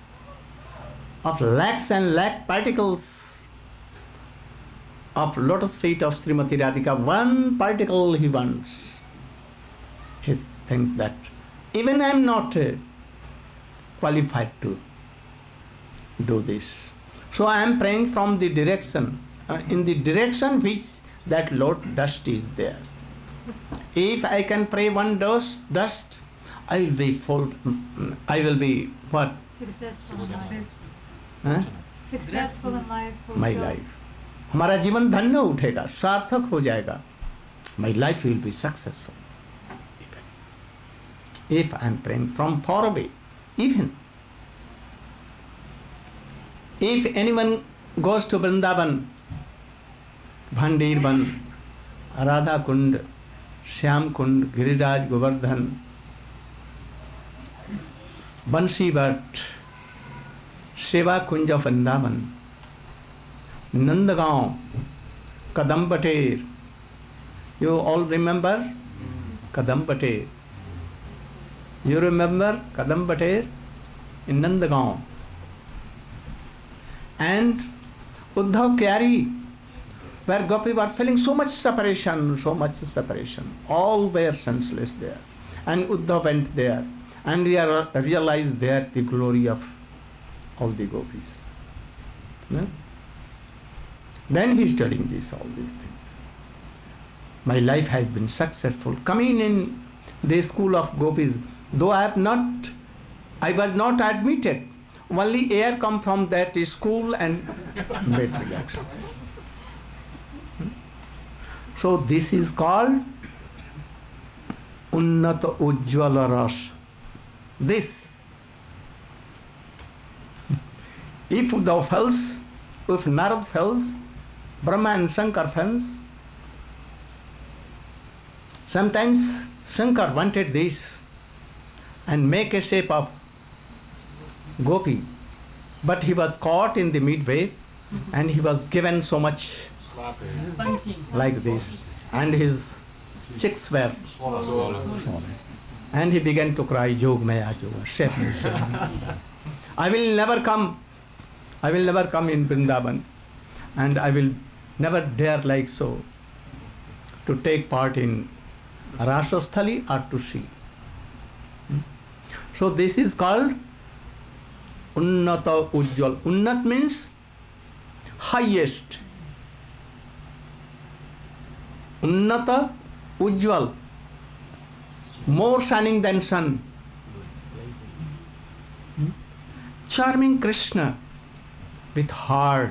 lakhs and lakh particles of lotus feet of Srimati Radhika. One particle he wants. He thinks that even I am not qualified to do this. So I am praying from the direction, in the direction which that lotus dust is there. If I can pray one dust, I will be full. I will be what? Successful in life. Huh? Successful in life. My life. हमारा जीवन धन्य उठेगा, सार्थक हो जाएगा. My life will be successful. If I am praying from far away, even if anyone goes to Vrindavan, Bhandirban, Radha Kund, Shyam Kund, Giriraj, Govardhan, Bansi Bhat, Seva Kunj of Vrindavan, Nandagaon, Kadambater. You all remember Kadambater? You remember Kadambater in Nandagaon? And Uddhav Kyari, where gopis were feeling so much separation. All were senseless there. And Uddhav went there and realized there the glory of all the gopis. No? Then he is telling all these things. My life has been successful. Coming in the school of gopis, though I was not admitted, only air come from that school and made me action. So this is called Unnata Ujjvala Ras. This. If thou fails, if Narad fails, Brahma and Shankar fails, sometimes Shankar wanted this and make a shape of gopi, but he was caught in the midway and he was given so much like this, and his cheeks were swollen. And he began to cry, Yog Maya Yoga, save me, save me. I will never come in Vrindavan, and I will never dare like so to take part in Rasasthali or to see. So this is called Unnata Ujjwal. Unnat means highest. Unnata Ujjwal, more shining than sun. Charming Krishna with heart.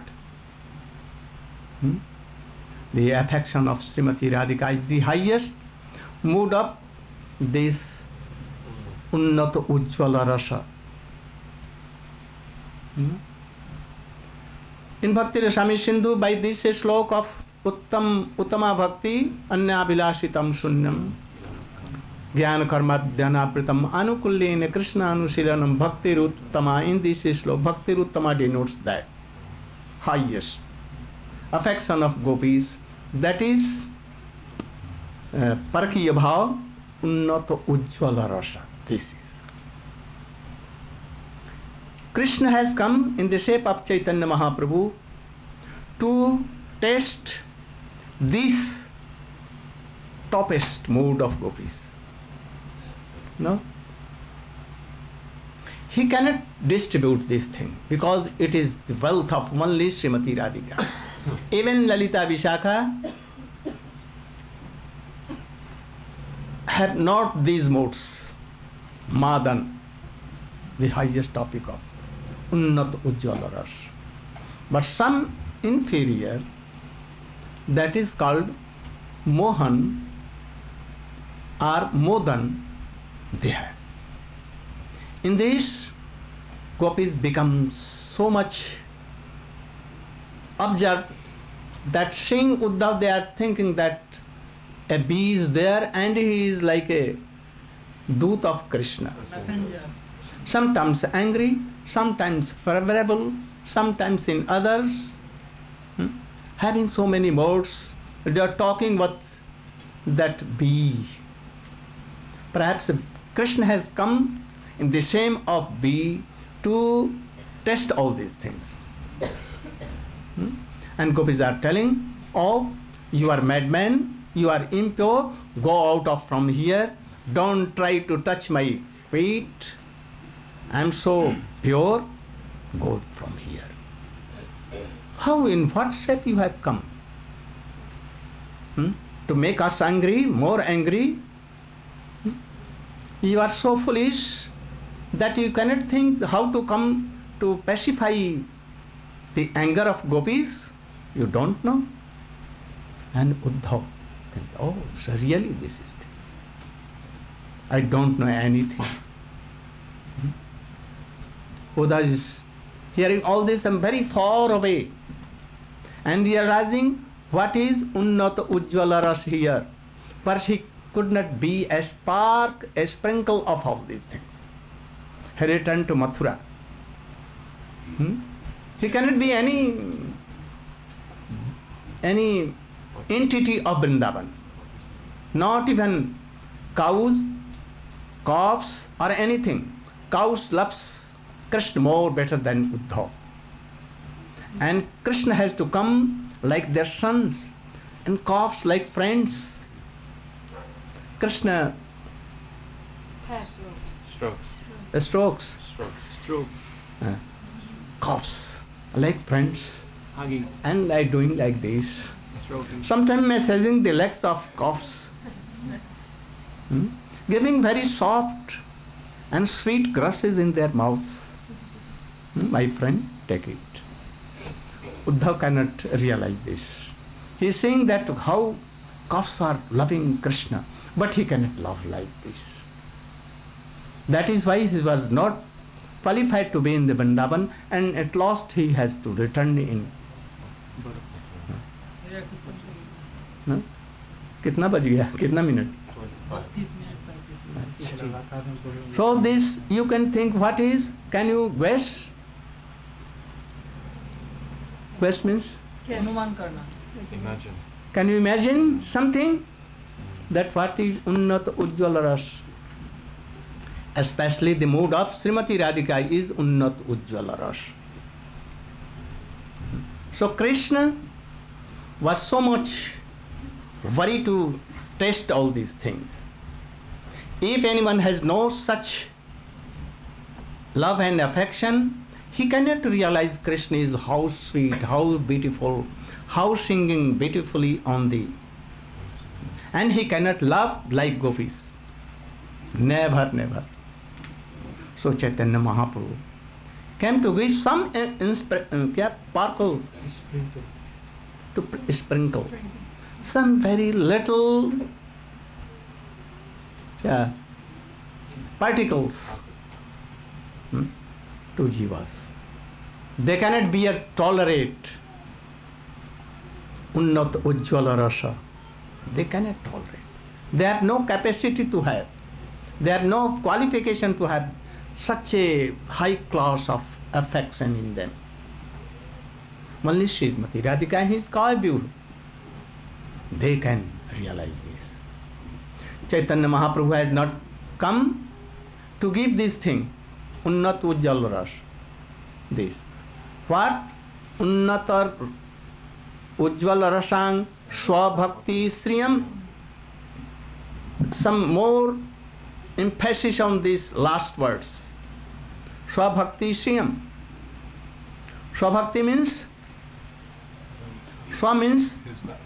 The affection of Srimati Radhika is the highest mood of this Unnata Ujjwala Rasa. In Bhakti Rasami Sindhu, by this slok of Uttama Bhakti, Anya Vilashitam Sunyam, Jnana Karma Dhyanapritam, Anukullena Krishna Anusilanam, Bhakti Ruttama. In this slok, Bhakti Ruttama denotes that highest affection of gopis, that is Parakiya Bhav, Unnata Ujjwala Rasa. This is. Krishna has come in the shape of Chaitanya Mahaprabhu to test this toppest mood of gopis. No? He cannot distribute this thing because it is the wealth of only Srimati Radhika. Even Lalita Vishakha have not these modes. Madan, the highest topic of Unnat Ujjwala Ras. But some inferior, that is called Mohan or Modan, they have. In this, gopis become so much observed that seeing Uddhav, they are thinking that a bee is there and he is like a Dut of Krishna. Sometimes angry, sometimes favorable, sometimes in others. Having so many modes, they are talking with that bee. Perhaps Krishna has come in the shape of bee to test all these things. And gopis are telling, oh, you are madman, you are impure, go out of from here, don't try to touch my feet, I am so pure, go from here. How, in what shape you have come? To make us angry, more angry? You are so foolish that you cannot think how to come to pacify the anger of gopis. You don't know. And Uddhav thinks, oh, so really this is the. I don't know anything. Uddhav is hearing all this and very far away and realizing what is Unnata Ujjwala Ras here. But he could not be a spark, a sprinkle of all these things. He returned to Mathura. He cannot be any entity of Vrindavan. Not even cows, calves or anything. Cows loves Krishna more better than Uddhav. And Krishna has to come like their sons and calves like friends. Krishna strokes. Calves like friends. Hugging. And I doing like this. Stroking. Sometimes massaging the legs of calves. Giving very soft and sweet grasses in their mouths. My friend, take it. Uddhav cannot realize this. He is saying that how calves are loving Krishna, but he cannot love like this. That is why he was not qualified to be in the Vrindavan, and at last he has to return in. कितना बज गया, कितना minute? capacity. So this you can think what is, can you guess? Guess means? Imagine. Can you imagine something? That what is Unnat Ujjwala Ras? Especially the mood of Srimati Radhika is Unnat Ujjwala Ras. So Krishna was so much worried to taste all these things. If anyone has no such love and affection, he cannot realize Krishna is how sweet, how beautiful, how singing beautifully on thee. And he cannot love like gopis. Never, never. So Chaitanya Mahaprabhu came to give some sparkles to sprinkle. Some very little particles to jivas. They cannot be a tolerate Unnat Ujjwala Rasa. They cannot tolerate. They have no capacity to have. They have no qualification to have such a high class of affection in them. Only Srimati Radhika and his Kavya, they can realize this. Chaitanya Mahaprabhu had not come to give this thing, Unnat Ujjwala Rasa. This. What? Unnatar Ujjwala Rasang Swabhakti Sriyam. Some more emphasis on these last words. Swabhakti Sriyam. Swabhakti means? Swa means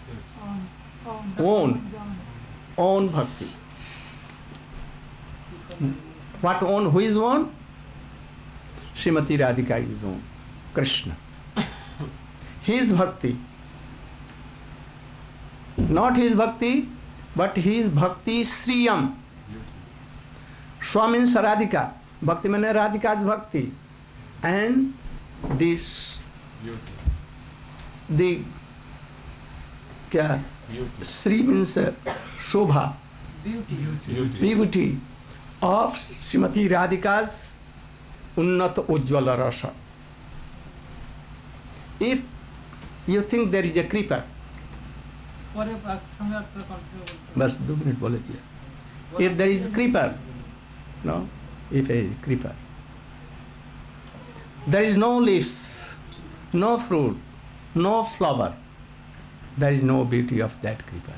own bhakti. What own? Who is own? Srimati Radhika is own. Krishna. His bhakti. Not his bhakti, but his bhakti Sriyam. Swa means Radhika. Bhakti means Radhika's bhakti. And this, the Sri means Shobha, beauty of Srimati Radhika's Unnat Ujjwala Rasa. If you think there is a creeper, बस 2 minutes बोले दिया. If there is creeper, no, if a creeper, there is no leaves, no fruit, no flower, there is no beauty of that creeper.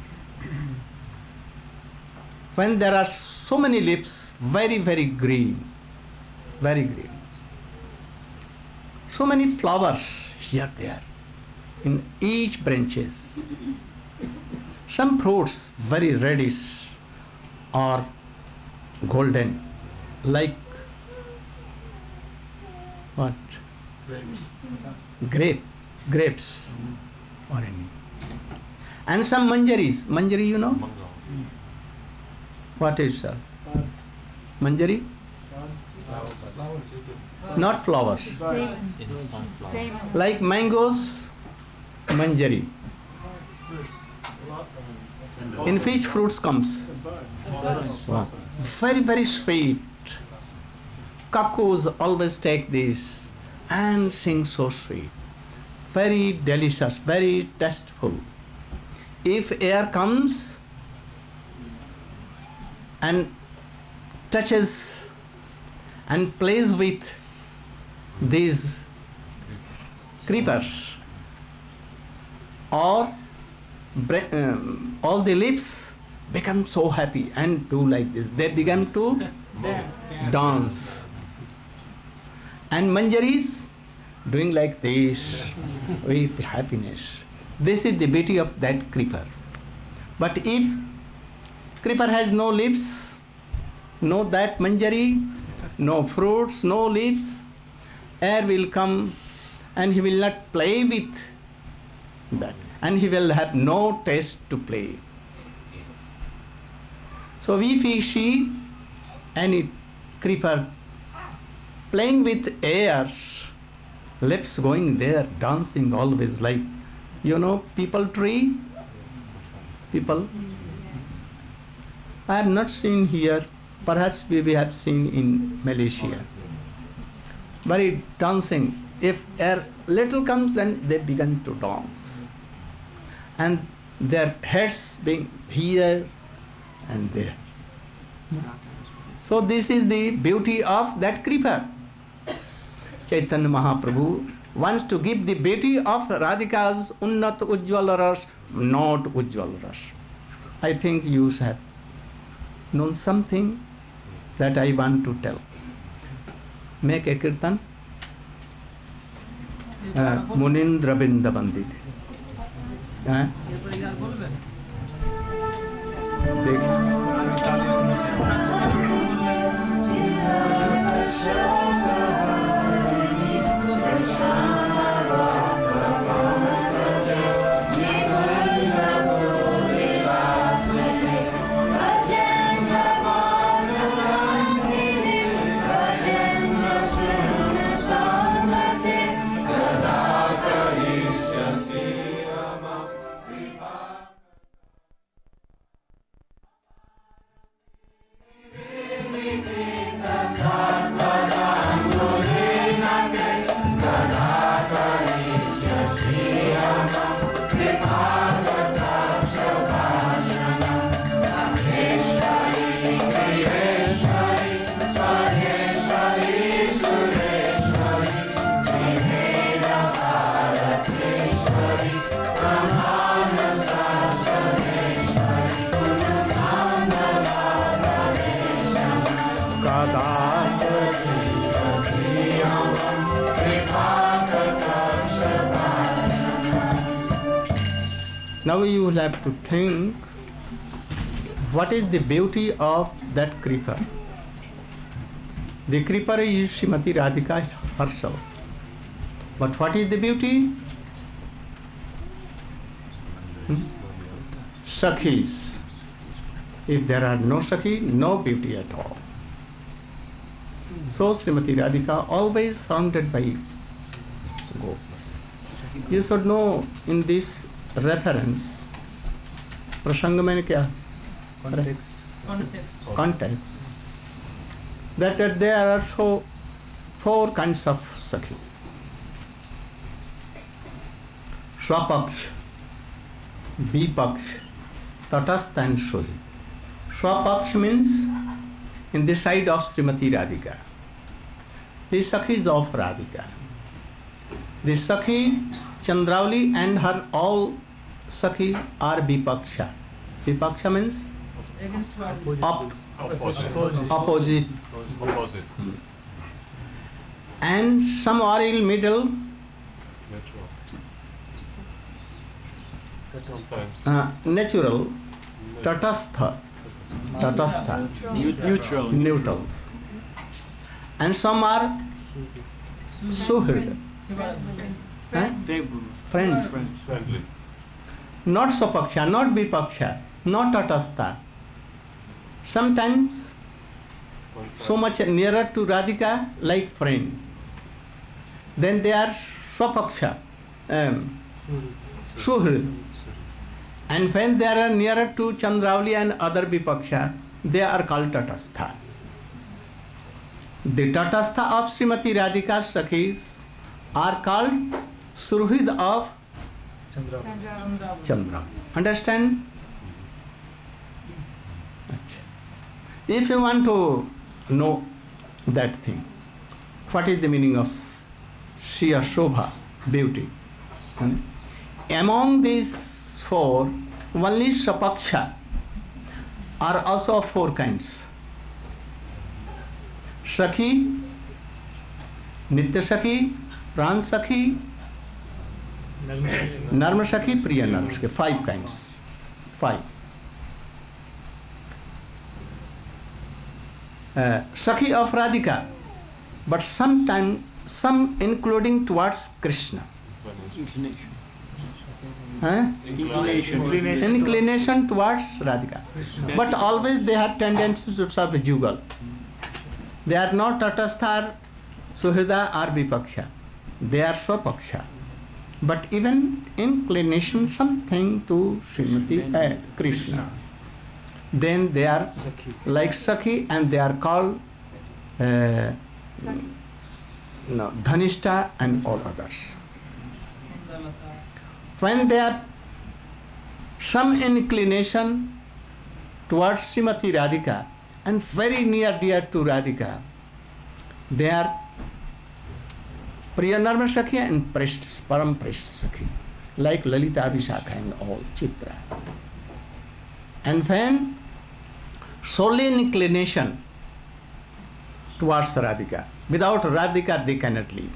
When there are so many leaves, very, very green, so many flowers here, there, in each branches. Some fruits very reddish or golden, like what? Grapes or any. And some manjaris. Manjari, you know? What is manjari? Not flowers. Like mangoes, manjari. In which fruits comes? Very, very sweet. Cuckoos always take this and sing so sweet. Very delicious, very tasteful. If air comes and touches and plays with these creepers, or all the leaves become so happy and do like this. They begin to dance. And manjaris doing like this with happiness. This is the beauty of that creeper. But if creeper has no leaves, no that manjari, no fruits, no leaves, air will come and he will not play with that. And he will have no taste to play. So if we see any creeper playing with airs, lips going there, dancing always like, you know, people tree? People? I have not seen here Perhaps we have seen in Malaysia. Very dancing. If air little comes, then they begin to dance. And their heads being here and there. So this is the beauty of that creeper. Chaitanya Mahaprabhu wants to give the beauty of Radhika's Unnat Ujjwal Ras, not Ujjwal Ras. I think you have known something that I want to tell. Make a kirtan. Munindra Binda Bandit. Now you will have to think, what is the beauty of that creeper? The creeper is Srimati Radhika herself. But what is the beauty? Sakhis. If there are no Sakhi, no beauty at all. So Srimati Radhika always surrounded by gops. You should know in this reference, prasanga mein kya? Context. That there are so 4 kinds of sakhis. Swapaksh, Vipaksh, Tatastha and Suhi. Swapaksh means in the side of Srimati Radhika. The sakhis of Radhika. The sakhi Chandravali and her all sakhis are Vipaksha. Vipaksha means opposite. And some are in middle. Natural. Tatastha. Neutrals. And some are Suhrid. Friends. Not Sapaksha, not Vipaksha, not Tatastha. Sometimes so much nearer to Radhika like friend. Then they are Swapaksha, Suhrid. And when they are nearer to Chandravali and other Vipaksha, they are called Tatastha. The Tatastha of Srimati Radhika's Sakhis are called Suhrid of Chandra. Understand? If you want to know that thing, what is the meaning of Shriya Shobha, beauty? Among these 4, only Sapaksha are also of 4 kinds. Sakhi, Nitya Sakhi, Pran Sakhi, Narma Sakhi, Priya Narma Sakhi. 5 kinds. 5. Sakhi of Radhika, but sometimes some including towards Krishna. Inclination towards Radhika. But always they have tendency to serve Jugal. They are not Tatastha, Suhrida or Vipaksha. They are Swapaksha. But even inclination something to Srimati Krishna. then they are like Sakhi, and they are called Dhanishta and all others. When they have some inclination towards Srimati Radhika and very near dear to Radhika, they are Priya Narma Sakhi and Prishth, Param Prishth Sakhi, like Lalita Vishakha and all, Chitra. And when solely inclination towards Radhika, without Radhika they cannot live.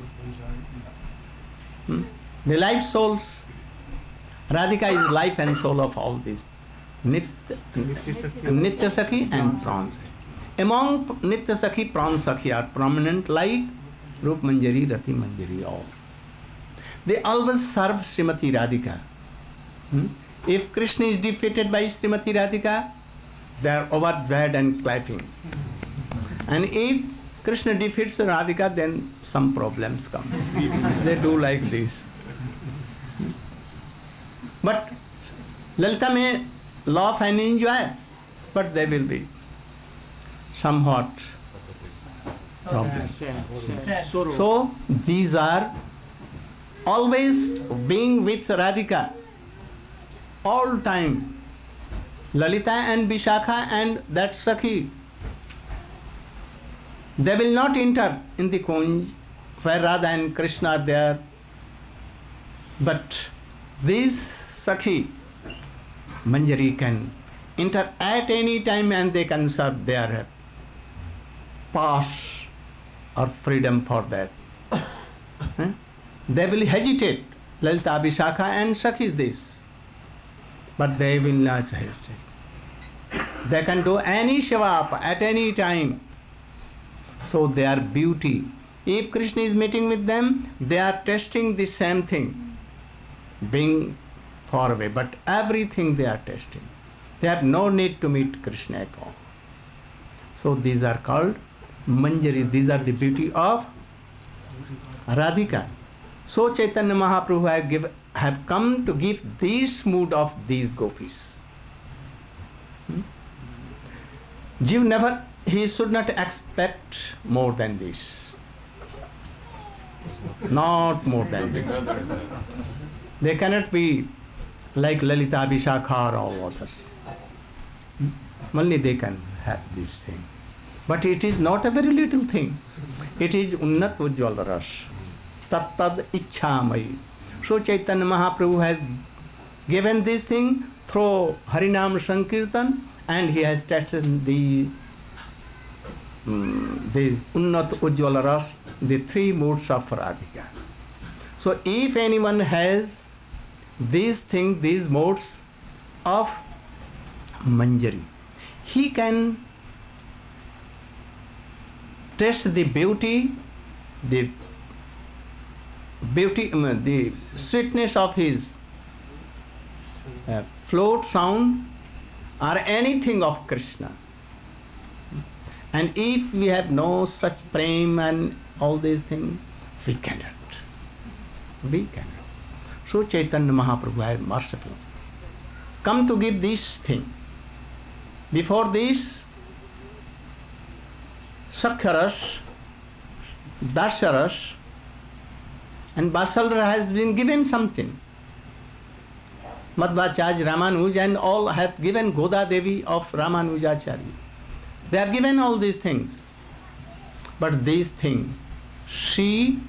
The life souls, Radhika is life and soul of all these. Nitya Sakhi and Pran Sakhi. Among Nitya Sakhi, Pran Sakhi are prominent like Rup Manjari, Rati Manjari, all. They always serve Srimati Radhika. If Krishna is defeated by Srimati Radhika, they are overjoyed and clapping. And if Krishna defeats Radhika, then some problems come. They do like this. But Lalita may laugh and enjoy, but there will be somewhat problems. So these are always being with Radhika all time. Lalita and Vishakha and that Sakhi, they will not enter in the Kunj where Radha and Krishna are there. But these Sakhi, Manjari can enter at any time and they can serve their pass or freedom for that. They will hesitate, Lalita, Vishakha and Sakhi this. But they will not hesitate. They can do any Shiva at any time. So their beauty. If Krishna is meeting with them, they are testing the same thing, being far away. But everything they are testing. They have no need to meet Krishna at all. So these are called Manjari. These are the beauty of Radhika. So Chaitanya Mahaprabhu have come to give this mood of these gopis. Jiv never, he should not expect more than this. Not more than this. They cannot be like Lalita, Vishakha or all others. Only they can have this thing. But it is not a very little thing. It is Unnat Ujjwal Ras. Tat tad Ichhamai. So Chaitanya Mahaprabhu has given this thing through Harinam Sankirtan, and he has tested these Unnat Ujjwal Ras, the three moods of Radhika. So if anyone has these things, these modes of Manjari, he can test the beauty, the sweetness of his float sound or anything of Krishna. And if we have no such prem and all these things, we cannot. We cannot. So Chaitanya Mahaprabhu is merciful. Come to give this thing. Before this, Sakhyaras, Dasyaras, and Basalra has been given something. Madhvacharya, Ramanuj and all have given Goda Devi of Ramanujacharya. They have given all these things. But these things, she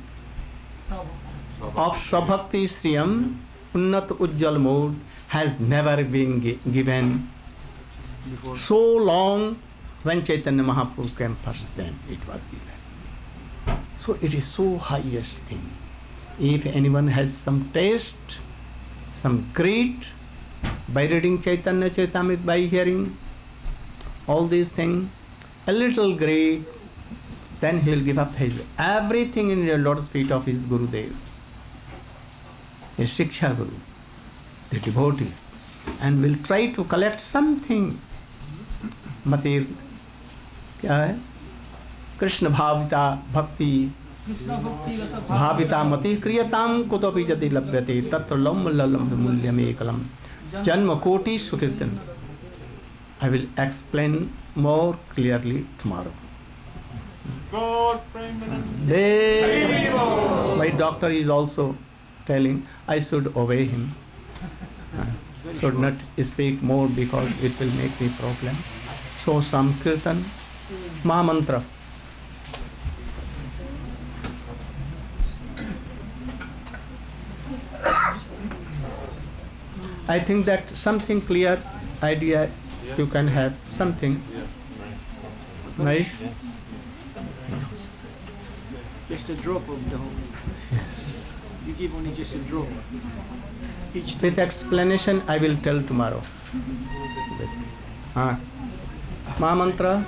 of Swabhakti Sriyam, Unnat Ujjal mode, has never been given. So long when Chaitanya Mahaprabhu came first, then it was given. So it is so highest thing. If anyone has some taste, some greed, by reading Chaitanya Chaitamrit, by hearing all these things, a little greed, then he will give up his everything in the lotus feet of his Gurudev, his Shiksha Guru, the devotee, and will try to collect something. Matir, क्या है? कृष्ण भाविता भक्ति भाविता मति क्रियताम कुतोपि यदि लभ्यते तत्र lump ललम मूल्यम एकलम जन्म कोटि सुकृतम. I will explain more clearly tomorrow. My doctor is also telling I should obey him. Should not speak more because it will make me problem. So some kirtan, Mahamantra. I think that something clear idea you can have something, right? Just a drop of the whole. Yes. You give only just a drop. Each With explanation, I will tell tomorrow. Mahamantra.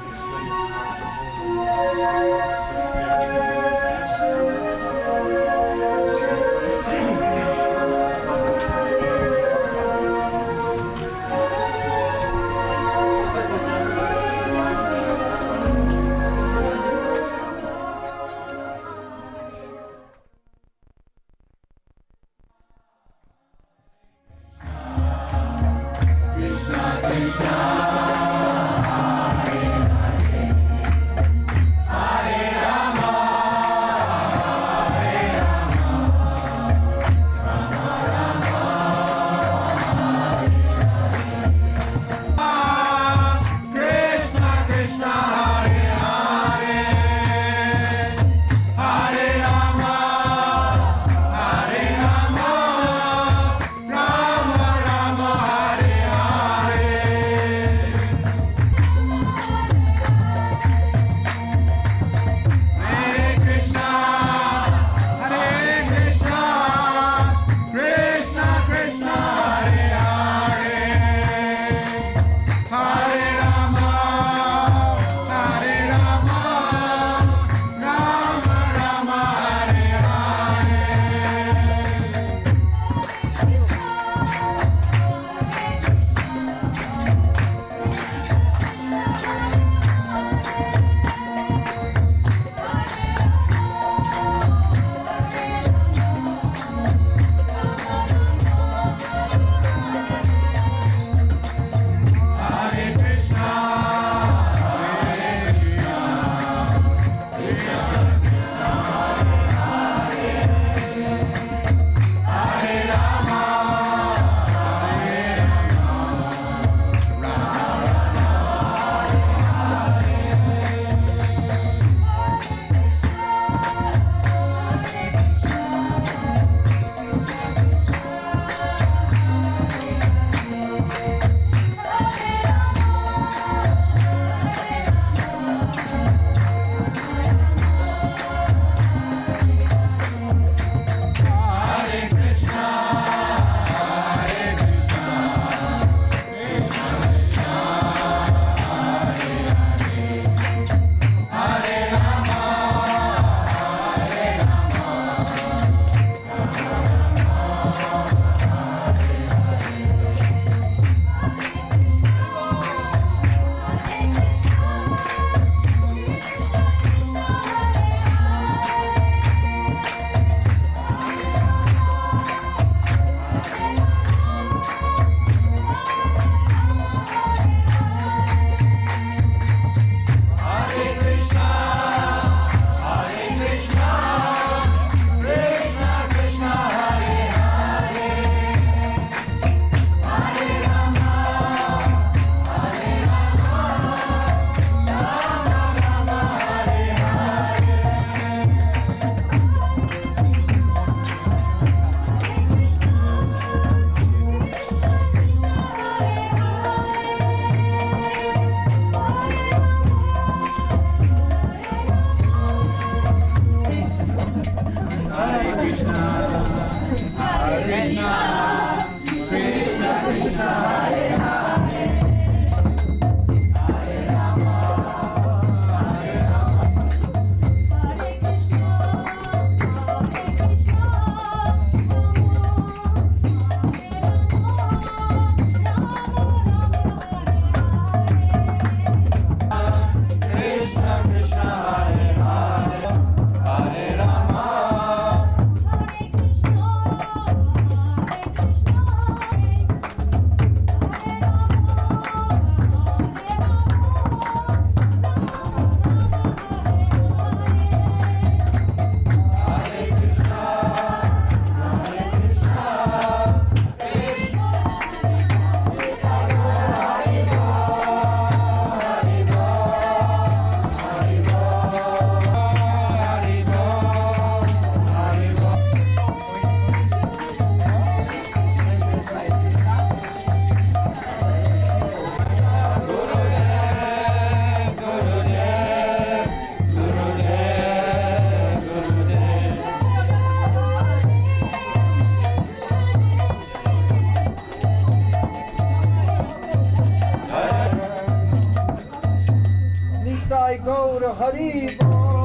Nitai Gaur Hari Bol.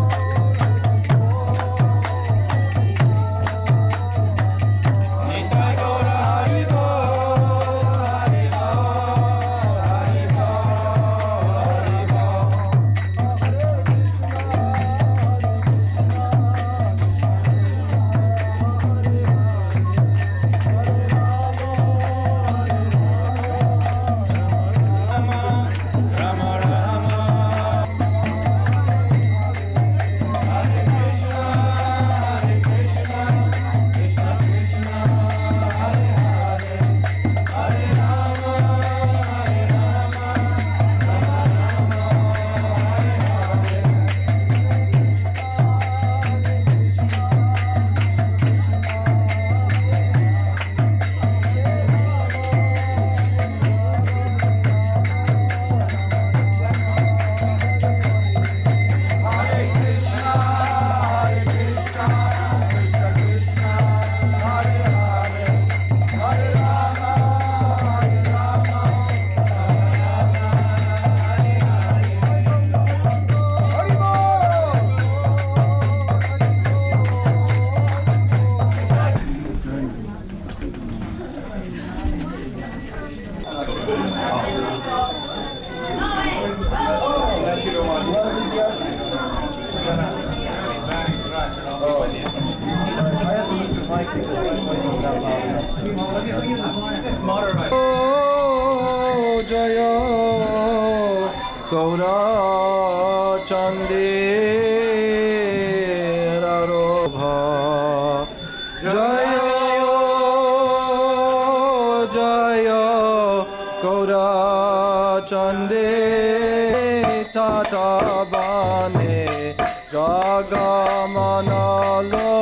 Nitai Gaur Hari Bol, Hari Bol, Hari Bol, Hari Bol. Hare Jaya Gaura Chandera Robha Jaya Jaya Gaura Chande Tata Bane Jagamana Lo